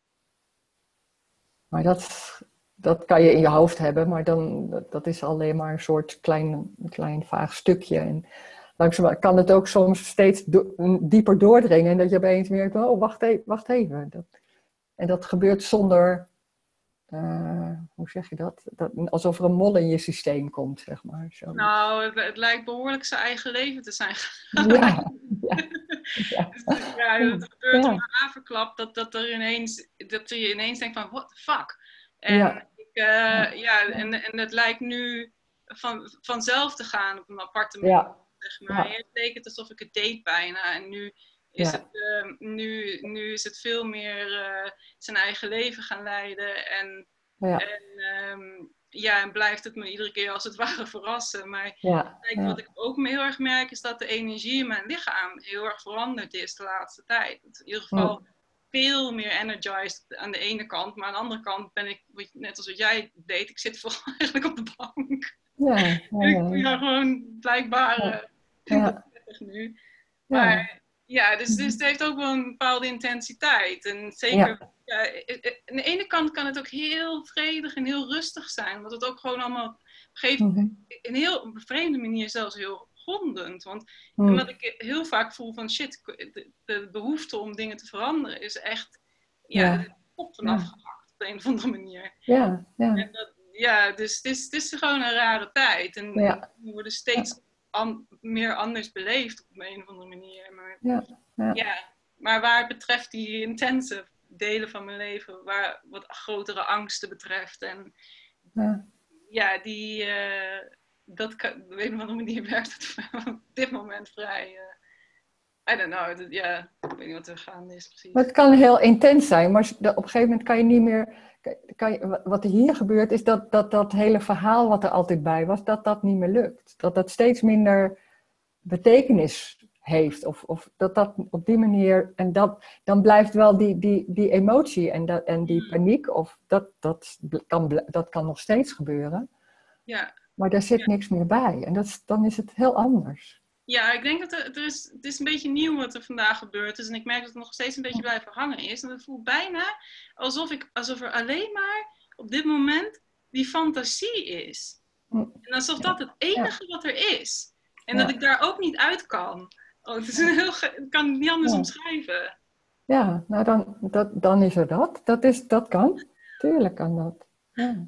Maar dat, dat kan je in je hoofd hebben, maar dan, dat, dat is alleen maar een soort klein, klein vaag stukje. En langzaam kan het ook soms steeds do, dieper doordringen en dat je opeens merkt, oh, wacht even, wacht even. Dat, en dat gebeurt zonder, uh, hoe zeg je dat? dat? Alsof er een mol in je systeem komt, zeg maar. Zoiets. Nou, het, het lijkt behoorlijk zijn eigen leven te zijn. Ja, ja, ja. Dus, ja, het gebeurt Ja. om een haverklap dat, dat, er ineens, dat je ineens denkt van, what the fuck? En, Ja. ik, uh, ja, en, en het lijkt nu van, vanzelf te gaan op een aparte manier. Ja. Zeg maar. Ja. Het leek het alsof ik het deed bijna. En nu is, ja. het, uh, nu, nu is het veel meer uh, zijn eigen leven gaan leiden. En, ja. en, um, ja, en blijft het me iedere keer als het ware verrassen. Maar ja. kijk, wat ik ook heel erg merk is dat de energie in mijn lichaam heel erg veranderd is de laatste tijd. In ieder geval mm. veel meer energized aan de ene kant. Maar aan de andere kant ben ik, net als wat jij deed, ik zit vooral eigenlijk op de bank. Ja, ja, ja. Ik ben gewoon blijkbaar uh, ja. ja. nu. Ja. Maar ja, dus, dus het heeft ook wel een bepaalde intensiteit. En zeker, ja. Ja, aan de ene kant kan het ook heel vredig en heel rustig zijn. Want het ook gewoon allemaal geeft mm-hmm. een heel op een vreemde manier zelfs heel grondend. Want mm. wat ik heel vaak voel van shit, de, de behoefte om dingen te veranderen is echt, ja, ja. de kop vanaf ja. gehakt op een of andere manier. Ja, ja. En dat, ja, dus het is, het is gewoon een rare tijd. En, ja. en we worden steeds ja. an, meer anders beleefd op een of andere manier. Maar, ja. Ja. Ja, maar waar het betreft die intense delen van mijn leven, waar wat grotere angsten betreft. En ja, ja die, uh, dat kan, op een of andere manier werkt het op dit moment vrij. Uh, I don't know, dat, ja, ik weet niet wat er gaande is precies. Maar het kan heel intens zijn, maar op een gegeven moment kan je niet meer, kan je, wat er hier gebeurt is dat, dat dat hele verhaal wat er altijd bij was, dat dat niet meer lukt. Dat dat steeds minder betekenis heeft. Of, of dat dat op die manier, en dat, dan blijft wel die, die, die emotie en, dat, en die paniek, of dat, dat, kan, dat kan nog steeds gebeuren. Ja. Maar daar zit ja. niks meer bij. En dat, dan is het heel anders. Ja, ik denk dat er, er is, het is een beetje nieuw wat er vandaag gebeurd is. En ik merk dat het nog steeds een beetje blijven hangen is. En het voelt bijna alsof, ik, alsof er alleen maar op dit moment die fantasie is. En alsof dat het enige ja. wat er is. En ja. dat ik daar ook niet uit kan. Oh, het is een heel ge- ik kan het niet anders ja. omschrijven. Ja, nou dan, dat, dan is er dat. Dat, is, dat kan. Tuurlijk kan dat. Ja.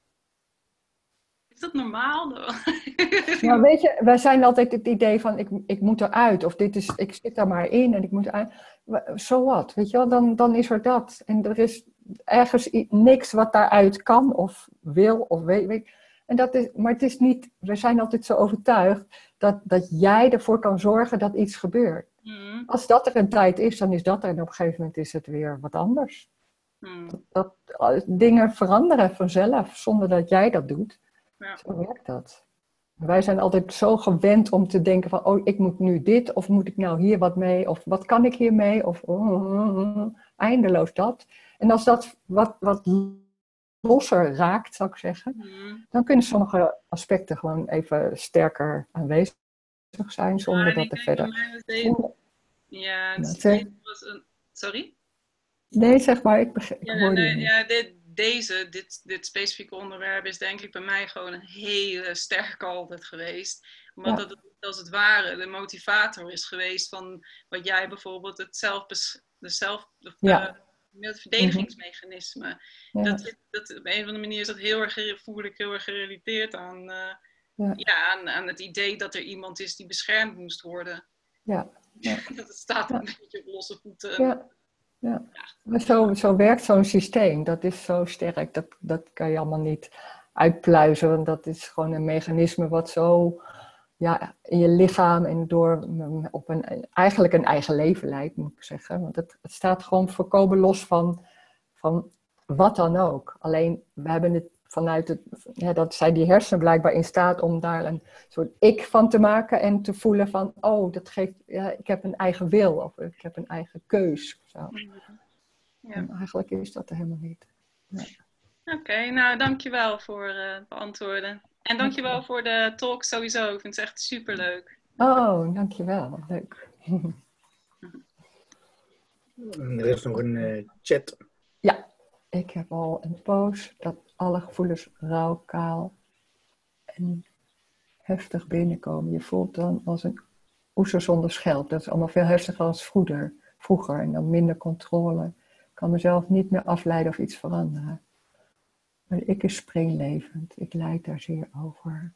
Is dat normaal? Nou, weet je, wij zijn altijd het idee van ik, ik moet eruit. Of dit is, ik zit daar maar in en ik moet eruit. So what? Weet je wel, dan, dan is er dat. En er is ergens niks wat daaruit kan of wil of weet, weet. En dat is, maar het is niet, we zijn altijd zo overtuigd dat, dat jij ervoor kan zorgen dat iets gebeurt. Mm. Als dat er een tijd is, dan is dat er en op een gegeven moment is het weer wat anders. Mm. Dat, dat, dingen veranderen vanzelf zonder dat jij dat doet. Ja. Zo werkt dat. Wij zijn altijd zo gewend om te denken van, oh, ik moet nu dit, of moet ik nou hier wat mee, of wat kan ik hiermee, of oh, oh, oh, eindeloos dat. En als dat wat, wat losser raakt, zou ik zeggen, mm. dan kunnen sommige aspecten gewoon even sterker aanwezig zijn, zonder ja, dat er verder... Deze... Ja, dus ja, deze was een... Sorry? Nee, zeg maar, ik begrijp. Ja, nee, nee, ja, dit, deze, dit, dit specifieke onderwerp is denk ik bij mij gewoon een hele sterke altijd geweest. Omdat Ja. het als het ware de motivator is geweest van wat jij bijvoorbeeld het zelfbes, de zelf, of de, Ja. het verdedigingsmechanisme. Ja. Dat, zit- dat, op een of andere manier is dat heel erg, gere- voel ik heel erg gerelateerd aan, uh, Ja. ja, aan, aan het idee dat er iemand is die beschermd moest worden. Ja. Ja. Dat staat Ja. een beetje op losse voeten. Ja. Ja. Maar zo, zo werkt zo'n systeem. Dat is zo sterk. Dat, dat kan je allemaal niet uitpluizen. Want dat is gewoon een mechanisme wat zo ja, in je lichaam en door op een, eigenlijk een eigen leven leidt, moet ik zeggen. Want het, het staat gewoon volkomen los van, van wat dan ook. Alleen, we hebben het vanuit het, ja, dat zijn die hersenen blijkbaar in staat om daar een soort ik van te maken en te voelen van, oh, dat geeft, ja, ik heb een eigen wil of ik heb een eigen keus. Of zo. Ja. En eigenlijk is dat er helemaal niet. Ja. Oké, okay, nou dankjewel voor uh, het beantwoorden. En dankjewel okay. voor de talk sowieso. Ik vind het echt superleuk. Oh, dankjewel. Leuk. Er is nog een uh, chat. Ja, ik heb al een post dat alle gevoelens rauw, kaal en heftig binnenkomen. Je voelt dan als een oeser zonder schelp. Dat is allemaal veel heftiger als vroeger. vroeger en dan minder controle. Ik kan mezelf niet meer afleiden of iets veranderen. Maar ik is springlevend. Ik lijd daar zeer over.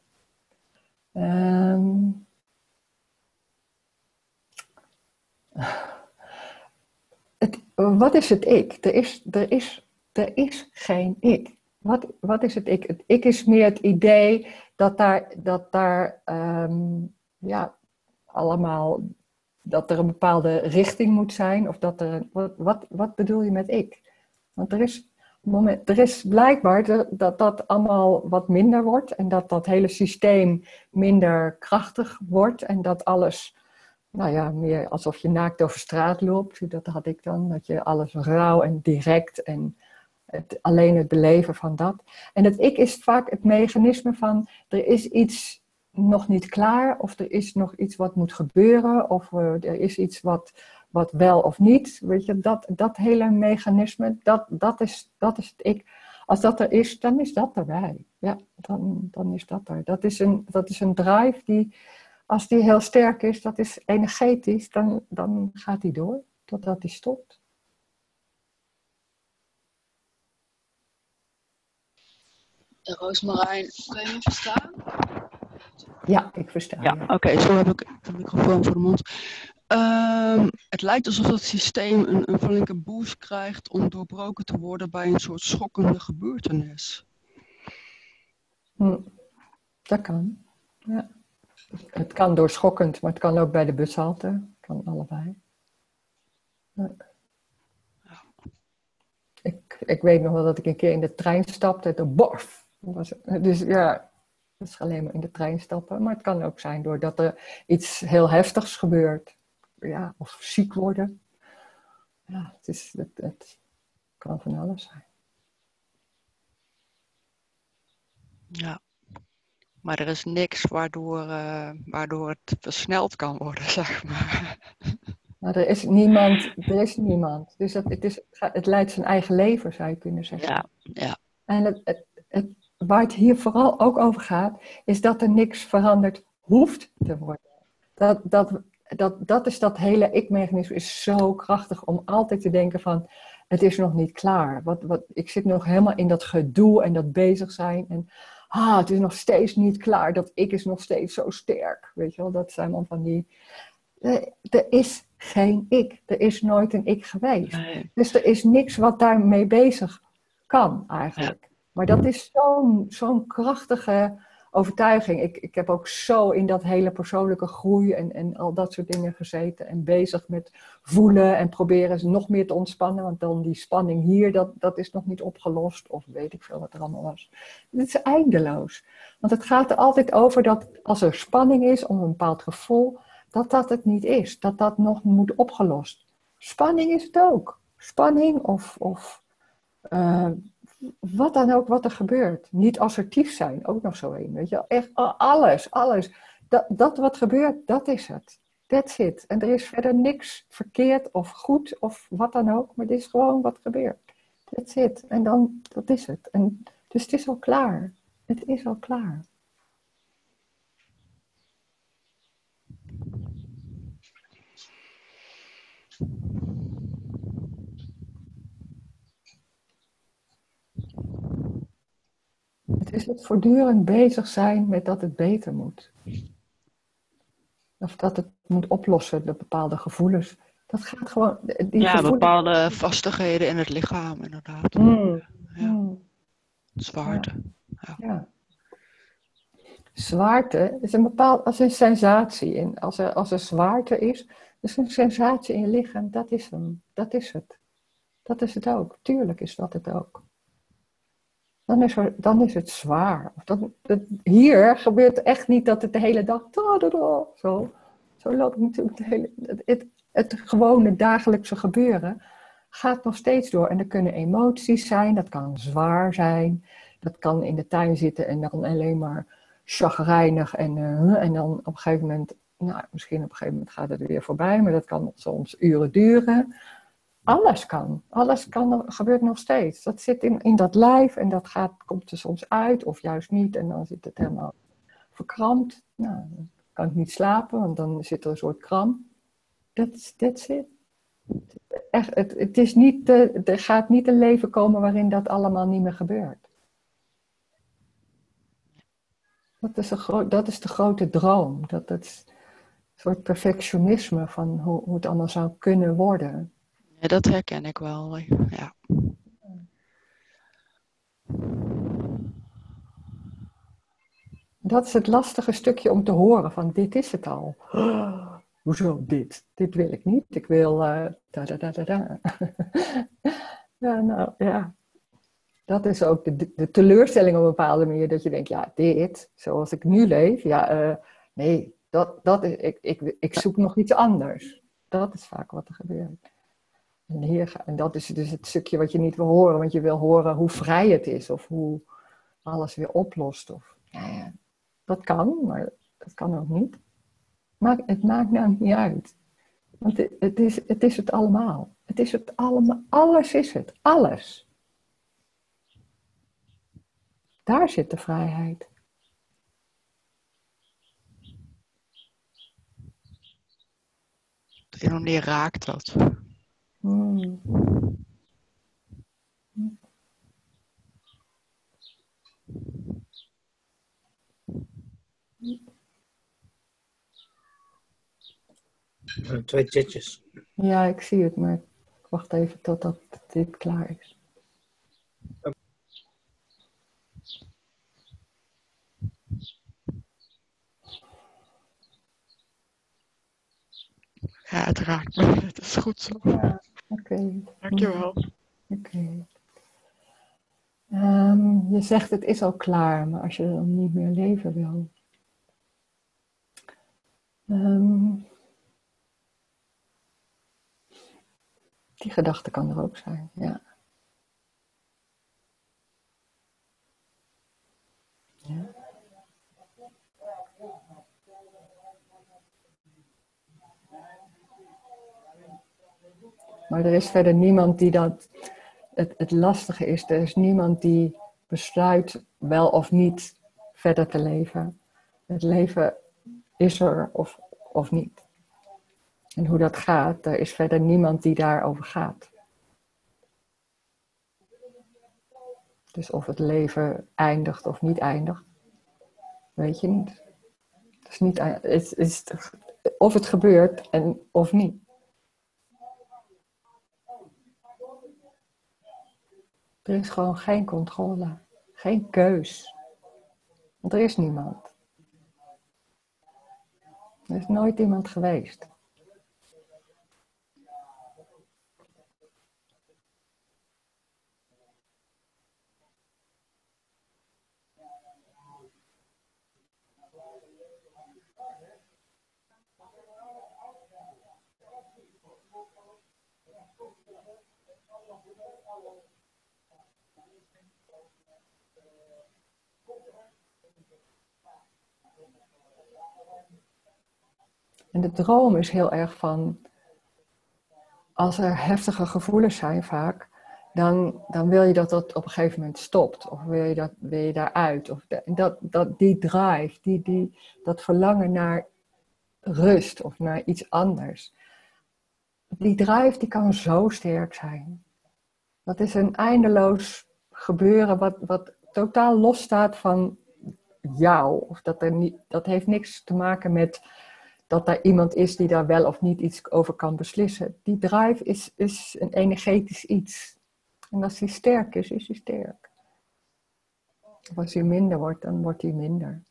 Um, het, wat is het ik? Er is, er is, er is geen ik. Wat, wat is het ik? Het ik is meer het idee dat daar, dat daar um, ja, allemaal, dat er een bepaalde richting moet zijn. Of dat er, wat, wat, wat bedoel je met ik? Want er is, moment, er is blijkbaar de, dat dat allemaal wat minder wordt. En dat dat hele systeem minder krachtig wordt. En dat alles, nou ja, meer alsof je naakt over straat loopt. Dat had ik dan. Dat je alles rauw en direct en het, alleen het beleven van dat. En het ik is vaak het mechanisme van, er is iets nog niet klaar. Of er is nog iets wat moet gebeuren. Of uh, er is iets wat, wat wel of niet. Weet je, dat, dat hele mechanisme, dat, dat, is, dat is het ik. Als dat er is, dan is dat erbij. Ja, dan, dan is dat er. Dat is een, dat is een drive die, als die heel sterk is, dat is energetisch, dan, dan gaat die door. Totdat die stopt. Roosmarijn, kan je me verstaan? Ja, ik versta. Ja, ja. oké, okay, zo heb ik de microfoon voor de mond. Um, het lijkt alsof het systeem een, een flinke boost krijgt om doorbroken te worden bij een soort schokkende gebeurtenis. Hm, dat kan. Ja. Het kan doorschokkend, maar het kan ook bij de bushalte. Het kan allebei. Ja. Ik, ik weet nog wel dat ik een keer in de trein stapte en toen borf. Was, dus ja, dat is alleen maar in de trein stappen. Maar het kan ook zijn doordat er iets heel heftigs gebeurt. Ja, of ziek worden. Ja, het, is, het, het kan van alles zijn. Ja, maar er is niks waardoor, uh, waardoor het versneld kan worden, zeg maar. Maar er is niemand, er is niemand. Dus dat, het, is, het leidt zijn eigen leven, zou je kunnen zeggen. Ja, ja. En het, het, het, waar het hier vooral ook over gaat, is dat er niks veranderd hoeft te worden. Dat, dat, dat, dat is dat hele ik-mechanisme is zo krachtig om altijd te denken van, het is nog niet klaar. Wat, wat, ik zit nog helemaal in dat gedoe en dat bezig zijn. En ah, het is nog steeds niet klaar. Dat ik is nog steeds zo sterk. Weet je wel, dat zijn dan van die... Er, er is geen ik. Er is nooit een ik geweest. Nee. Dus er is niks wat daarmee bezig kan eigenlijk. Ja. Maar dat is zo'n, zo'n krachtige overtuiging. Ik, ik heb ook zo in dat hele persoonlijke groei en, en al dat soort dingen gezeten. En bezig met voelen en proberen nog meer te ontspannen. Want dan die spanning hier, dat, dat is nog niet opgelost. Of weet ik veel wat er allemaal was. Het is eindeloos. Want het gaat er altijd over dat als er spanning is om een bepaald gevoel, dat dat het niet is. Dat dat nog moet opgelost. Spanning is het ook. Spanning of... of uh, wat dan ook wat er gebeurt. Niet assertief zijn, ook nog zo een. Weet je? Echt alles, alles. Dat, dat wat gebeurt, dat is het. That's it. En er is verder niks verkeerd of goed of wat dan ook. Maar het is gewoon wat gebeurt. That's it. En dan, dat is het. En, dus het is al klaar. Het is al klaar. Het is het voortdurend bezig zijn met dat het beter moet. Of dat het moet oplossen, de bepaalde gevoelens. Dat gaat gewoon... Die Ja, gevoelens... bepaalde vastigheden in het lichaam, inderdaad. Mm. Ja. Mm. Zwaarte. Ja. Ja. Zwaarte is een bepaald, als een sensatie. En als er, als er zwaarte is, dus een sensatie in je lichaam, dat is hem. Dat is het. Dat is het ook. Tuurlijk is dat het ook. Dan is, er, dan is het zwaar. Dan, dat, hier gebeurt echt niet dat het de hele dag... Zo, zo loopt het natuurlijk de hele... Het, het, het gewone dagelijkse gebeuren gaat nog steeds door. En er kunnen emoties zijn, dat kan zwaar zijn. Dat kan in de tuin zitten en dan alleen maar chagrijnig. En, uh, en dan op een gegeven moment... Nou, misschien op een gegeven moment gaat het weer voorbij. Maar dat kan soms uren duren. Alles kan. Alles kan, gebeurt nog steeds. Dat zit in, in dat lijf en dat gaat, komt er soms uit of juist niet. En dan zit het helemaal verkrampt. Nou, dan kan ik niet slapen, want dan zit er een soort kramp. That's, that's it. Echt, het, het is niet, uh, er gaat niet een leven komen waarin dat allemaal niet meer gebeurt. Dat is, een gro- dat is de grote droom. Dat, dat is een soort perfectionisme van hoe, hoe het allemaal zou kunnen worden. Ja, dat herken ik wel. Ja. Dat is het lastige stukje om te horen van dit is het al. Oh, hoezo dit? Dit wil ik niet. Ik wil... Uh, da, da, da, da, da. Ja, nou ja. Dat is ook de, de teleurstelling op een bepaalde manier. Dat je denkt, ja, dit, zoals ik nu leef. Ja, uh, nee, dat, dat is, ik, ik, ik zoek nog iets anders. Dat is vaak wat er gebeurt. En, hier, en dat is dus het stukje wat je niet wil horen. Want je wil horen hoe vrij het is. Of hoe alles weer oplost. Of, ja, ja, dat kan, maar dat kan ook niet. Maar het maakt nou niet uit. Want het, het, is, het is het allemaal. Het is het allemaal. Alles is het. Alles. Daar zit de vrijheid. En wanneer raakt dat? Hmm. Uh, twee chatjes. Ja, ik zie het, maar ik wacht even totdat dit klaar is. Ja, het raakt me. Het is goed zo. Ja, oké. Okay. Dankjewel. Oké. Okay. Um, je zegt het is al klaar, maar als je dan niet meer leven wil. Um, die gedachte kan er ook zijn, ja. Ja. Maar er is verder niemand die dat... Het, het lastige is, er is niemand die besluit wel of niet verder te leven. Het leven is er of, of niet. En hoe dat gaat, er is verder niemand die daarover gaat. Dus of het leven eindigt of niet eindigt, weet je niet. Het is niet het is, of het gebeurt en of niet. Er is gewoon geen controle, geen keus. Want er is niemand. Er is nooit iemand geweest. En de droom is heel erg van, als er heftige gevoelens zijn vaak, dan, dan wil je dat dat op een gegeven moment stopt. Of wil je, dat, wil je daaruit. Of de, dat, dat, die drive, die, die, dat verlangen naar rust of naar iets anders. die drive die kan zo sterk zijn. Dat is een eindeloos gebeuren wat, wat totaal losstaat van jou. Of dat, er niet, dat heeft niks te maken met dat er iemand is die daar wel of niet iets over kan beslissen. Die drive is, is een energetisch iets. En als die sterk is, is die sterk. Of als hij minder wordt, dan wordt hij minder.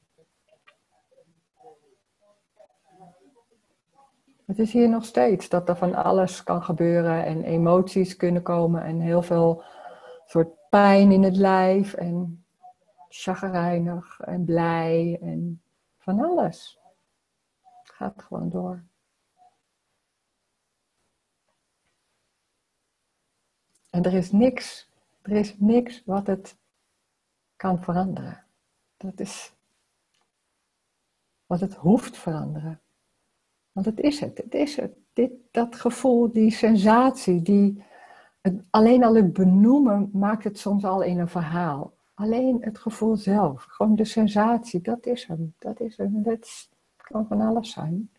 Het is hier nog steeds dat er van alles kan gebeuren en emoties kunnen komen en heel veel soort pijn in het lijf en chagrijnig en blij en van alles. Het gaat gewoon door. En er is niks, er is niks wat het kan veranderen. Dat is wat het hoeft veranderen. Want het is het, het is het. Dit, dat gevoel, die sensatie, die, het, alleen al het benoemen maakt het soms al in een verhaal. Alleen het gevoel zelf, gewoon de sensatie, dat is hem, dat is hem. Dat kan van alles zijn.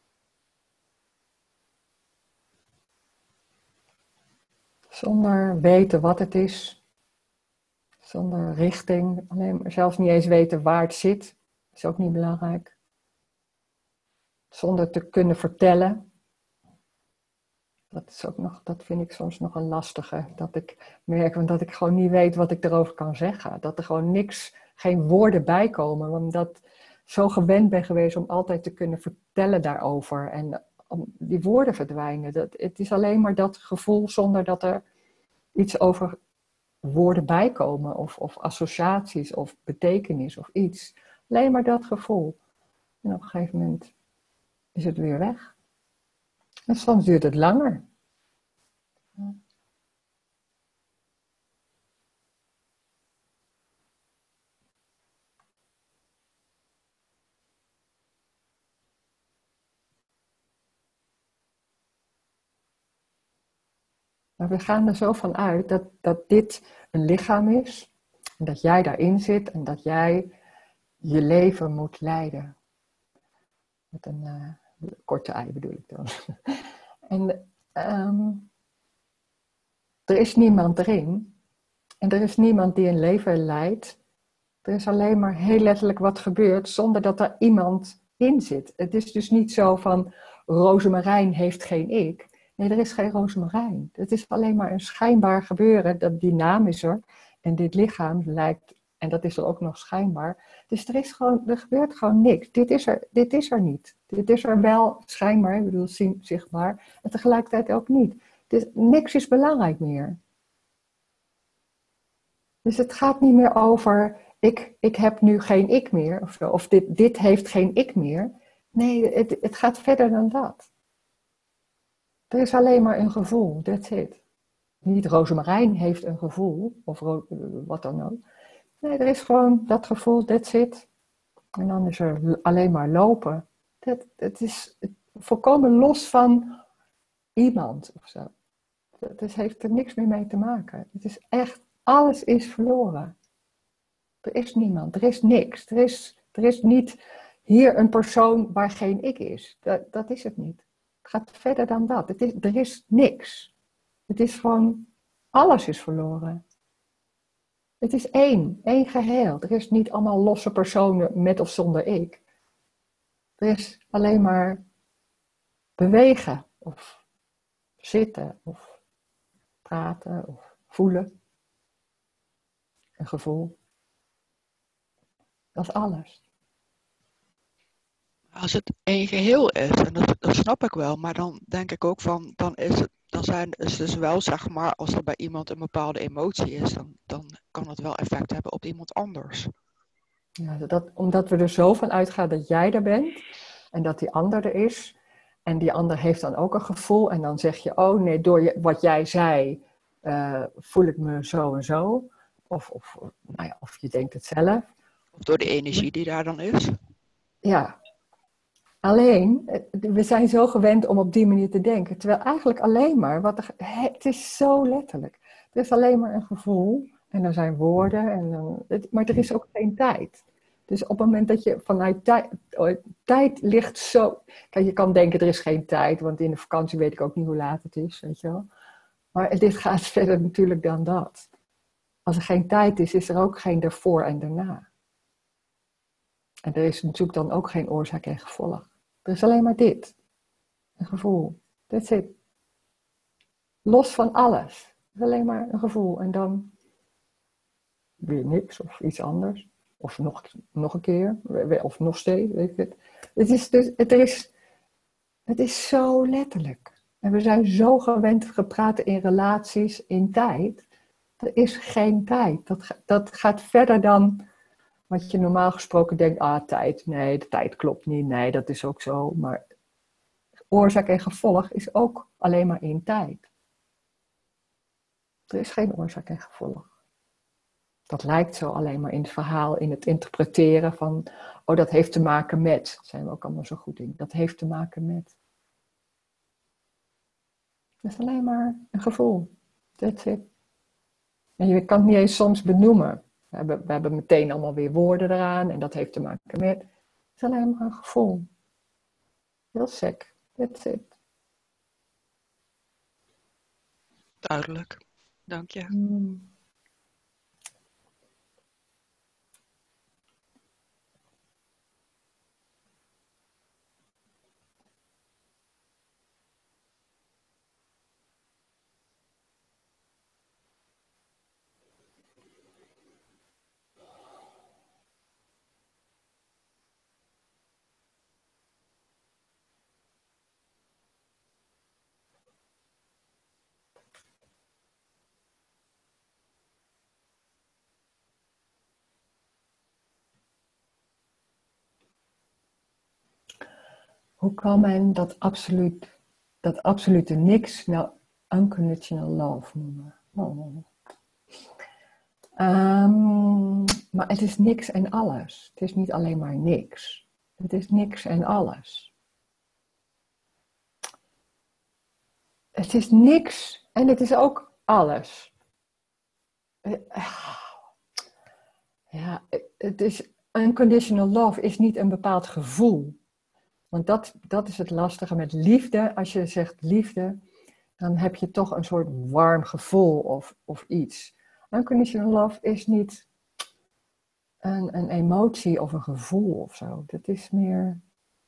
Zonder weten wat het is, zonder richting, alleen zelfs niet eens weten waar het zit, is ook niet belangrijk. Zonder te kunnen vertellen. Dat is ook nog, dat vind ik soms nog een lastige. Dat ik merk dat ik gewoon niet weet wat ik erover kan zeggen. Dat er gewoon niks, geen woorden bij komen. Omdat ik zo gewend ben geweest om altijd te kunnen vertellen daarover. En om, die woorden verdwijnen. Dat, het is alleen maar dat gevoel zonder dat er iets over woorden bij komen. Of, of associaties of betekenis of iets. Alleen maar dat gevoel. En op een gegeven moment is het weer weg. En soms duurt het langer. Maar we gaan er zo van uit dat, dat dit een lichaam is. En dat jij daarin zit en dat jij je leven moet leiden. Met een uh, korte ei bedoel ik dan. En um, er is niemand erin. En er is niemand die een leven leidt. Er is alleen maar heel letterlijk wat gebeurt zonder dat er iemand in zit. Het is dus niet zo van Rozemarijn heeft geen ik. Nee, er is geen Rozemarijn. Het is alleen maar een schijnbaar gebeuren. Dat die naam is er. En dit lichaam lijkt, en dat is er ook nog schijnbaar. Dus er is gewoon, er gebeurt gewoon niks. Dit is er, dit is er niet. Dit is er wel schijnbaar, ik bedoel zichtbaar. En tegelijkertijd ook niet. Dus niks is belangrijk meer. Dus het gaat niet meer over, ik, ik heb nu geen ik meer. Of, zo, of dit, dit heeft geen ik meer. Nee, het, het gaat verder dan dat. Er is alleen maar een gevoel, that's it. Niet Rozemarijn heeft een gevoel, of ro- wat dan ook. Nee, er is gewoon dat gevoel, that's it. En dan is er alleen maar lopen. Dat, dat is volkomen los van iemand of zo. Dat is, heeft er niks meer mee te maken. Het is echt, alles is verloren. Er is niemand, er is niks. Er is, er is niet hier een persoon waar geen ik is. Dat, dat is het niet. Het gaat verder dan dat. Het is, er is niks. Het is gewoon, alles is verloren. Het is één, één geheel. Er is niet allemaal losse personen met of zonder ik. Er is alleen maar bewegen of zitten of praten of voelen. Een gevoel. Dat is alles. Als het één geheel is, en dat, dat snap ik wel, maar dan denk ik ook van, dan is het, dan zijn, is het dus wel, zeg maar, als er bij iemand een bepaalde emotie is, dan, dan kan dat wel effect hebben op iemand anders. Ja, dat, omdat we er zo van uitgaan dat jij er bent en dat die ander er is. En die ander heeft dan ook een gevoel en dan zeg je, oh nee, door je, wat jij zei, uh, voel ik me zo en zo. Of, of, nou ja, of je denkt het zelf. Of door de energie die daar dan is. Ja. Alleen, we zijn zo gewend om op die manier te denken. Terwijl eigenlijk alleen maar, wat er, het is zo letterlijk. Er is alleen maar een gevoel en er zijn woorden, en dan, het, maar er is ook geen tijd. Dus op het moment dat je vanuit tijd, tijd ligt zo... Kijk, je kan denken er is geen tijd, want in de vakantie weet ik ook niet hoe laat het is, weet je wel. Maar dit gaat verder natuurlijk dan dat. Als er geen tijd is, is er ook geen daarvoor en daarna. En er is natuurlijk dan ook geen oorzaak en gevolg. Er is alleen maar dit. Een gevoel. That's it. Los van alles. Het is alleen maar een gevoel. En dan weer niks of iets anders. Of nog, nog een keer. Of nog steeds. Weet ik het. Het is, dus, het, is, het is zo letterlijk. En we zijn zo gewend gepraat in relaties, in tijd. Er is geen tijd. Dat, dat gaat verder dan wat je normaal gesproken denkt. Ah, tijd. Nee, de tijd klopt niet. Nee, dat is ook zo. Maar oorzaak en gevolg is ook alleen maar in tijd. Er is geen oorzaak en gevolg. Dat lijkt zo alleen maar in het verhaal, in het interpreteren van, oh, dat heeft te maken met. Daar zijn we ook allemaal zo goed in. Dat heeft te maken met. Dat is alleen maar een gevoel. That's it. En je kan het niet eens soms benoemen. We hebben, we hebben meteen allemaal weer woorden eraan en dat heeft te maken met. Het is alleen maar een gevoel. Heel sec. That's it. Duidelijk. Dank je. Hmm. Hoe kan men dat, absoluut, dat absolute niks nou unconditional love noemen? Oh. Um, maar het is niks en alles. Het is niet alleen maar niks. Het is niks en alles. Het is niks en het is ook alles. Ja, het is unconditional love is niet een bepaald gevoel. Want dat, dat is het lastige met liefde. Als je zegt liefde, dan heb je toch een soort warm gevoel of, of iets. Unconditional love is niet een, een emotie of een gevoel of zo. Dat is meer...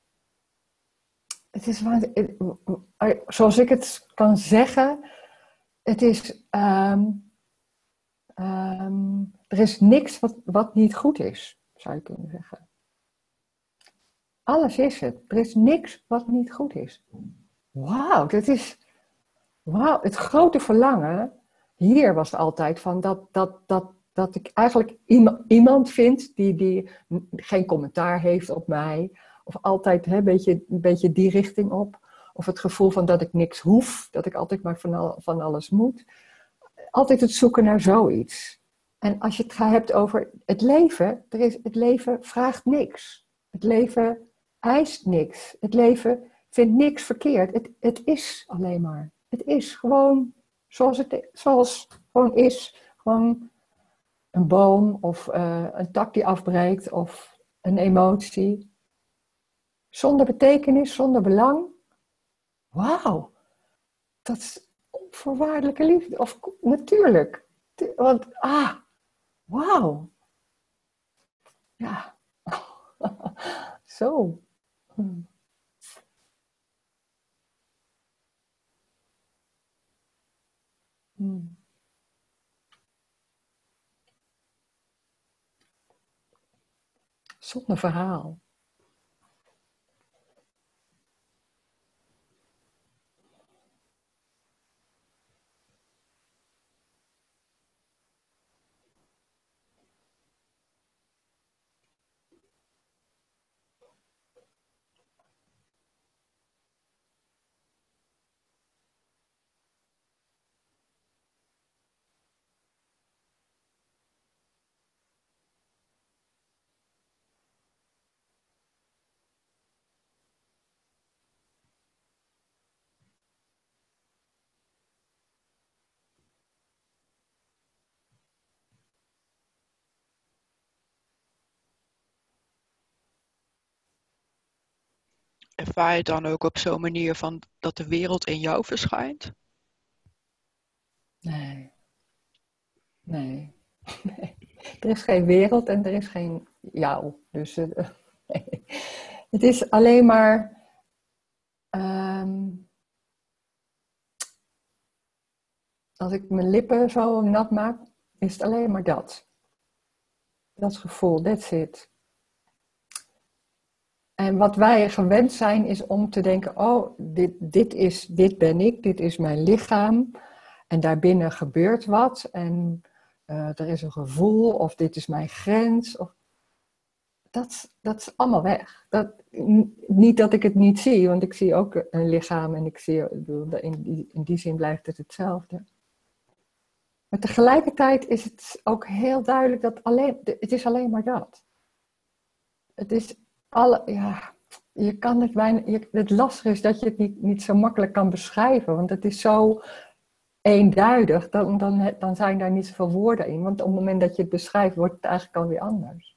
Het is, zoals ik het kan zeggen, het is... Um, um, er is niks wat, wat niet goed is, zou je kunnen zeggen. Alles is het. Er is niks wat niet goed is. Wauw, dat is... Wauw, het grote verlangen hier was altijd van dat, dat, dat, dat ik eigenlijk iemand vind die, die geen commentaar heeft op mij. Of altijd hè, een, beetje, een beetje die richting op. Of het gevoel van dat ik niks hoef. Dat ik altijd maar van, al, van alles moet. Altijd het zoeken naar zoiets. En als je het hebt over het leven. Er is, het leven vraagt niks. Het leven eist niks. Het leven vindt niks verkeerd. Het, het is alleen maar. Het is gewoon zoals het zoals gewoon is. Gewoon een boom of uh, een tak die afbreekt of een emotie. Zonder betekenis, zonder belang. Wauw, dat is onvoorwaardelijke liefde. Of natuurlijk. Want, ah, wauw. Ja. Zo. Hm. Hmm. Zonder verhaal. ervaar je het dan ook op zo'n manier van dat de wereld in jou verschijnt? Nee. Nee. Nee. Er is geen wereld en er is geen jou. Dus uh, nee. Het is alleen maar... Um, als ik mijn lippen zo nat maak, is het alleen maar dat. Dat is gevoel, that's it. En wat wij gewend zijn is om te denken, oh, dit, dit, is, dit ben ik, dit is mijn lichaam. En daarbinnen gebeurt wat. En uh, er is een gevoel, of dit is mijn grens. Of... Dat, dat is allemaal weg. Dat, niet dat ik het niet zie, want ik zie ook een lichaam en ik zie, in die, in die zin blijft het hetzelfde. Maar tegelijkertijd is het ook heel duidelijk dat alleen, het is alleen maar dat. Het is alle, ja, je kan het bijna, je, het lastige is dat je het niet, niet zo makkelijk kan beschrijven, want het is zo eenduidig, dan, dan, dan zijn daar niet zoveel woorden in, want op het moment dat je het beschrijft, wordt het eigenlijk alweer anders.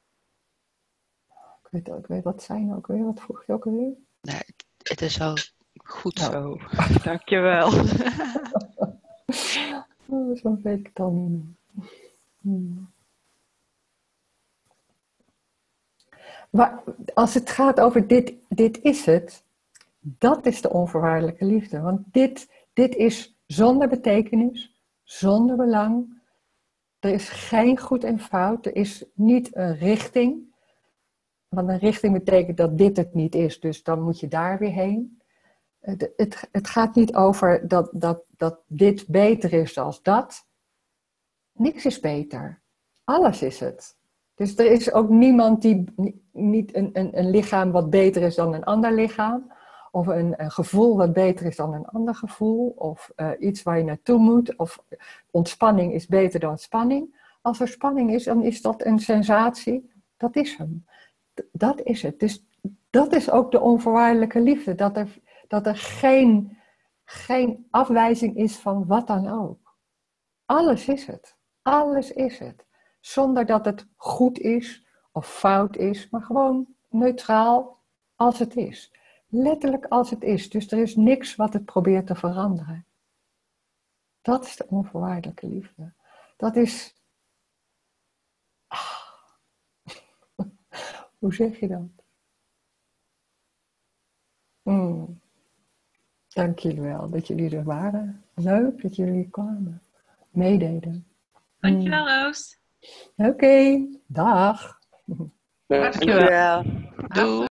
Ik weet ook weer, wat zijn ook weer, wat vroeg je ook weer? Nee, het is wel goed nou. zo. Dankjewel. Oh, zo weet ik het dan niet meer. Hmm. Maar als het gaat over dit, dit is het, dat is de onvoorwaardelijke liefde. Want dit, dit is zonder betekenis, zonder belang. Er is geen goed en fout, er is niet een richting. Want een richting betekent dat dit het niet is, dus dan moet je daar weer heen. Het, het, het gaat niet over dat, dat, dat dit beter is dan dat. Niks is beter. Alles is het. Dus er is ook niemand die niet een, een, een lichaam wat beter is dan een ander lichaam. Of een, een gevoel wat beter is dan een ander gevoel. Of uh, iets waar je naartoe moet. Of ontspanning is beter dan spanning. Als er spanning is, dan is dat een sensatie. Dat is hem. D- dat is het. Dus dat is ook de onvoorwaardelijke liefde. Dat er, dat er geen, geen afwijzing is van wat dan ook. Alles is het. Alles is het. Zonder dat het goed is of fout is, maar gewoon neutraal als het is. Letterlijk als het is. Dus er is niks wat het probeert te veranderen. Dat is de onvoorwaardelijke liefde. Dat is... Ah. Hoe zeg je dat? Hmm. Dank jullie wel dat jullie er waren. Leuk dat jullie kwamen. Meededen. Dankjewel, Roos. Oké, okay, dag. Dankjewel. Doei.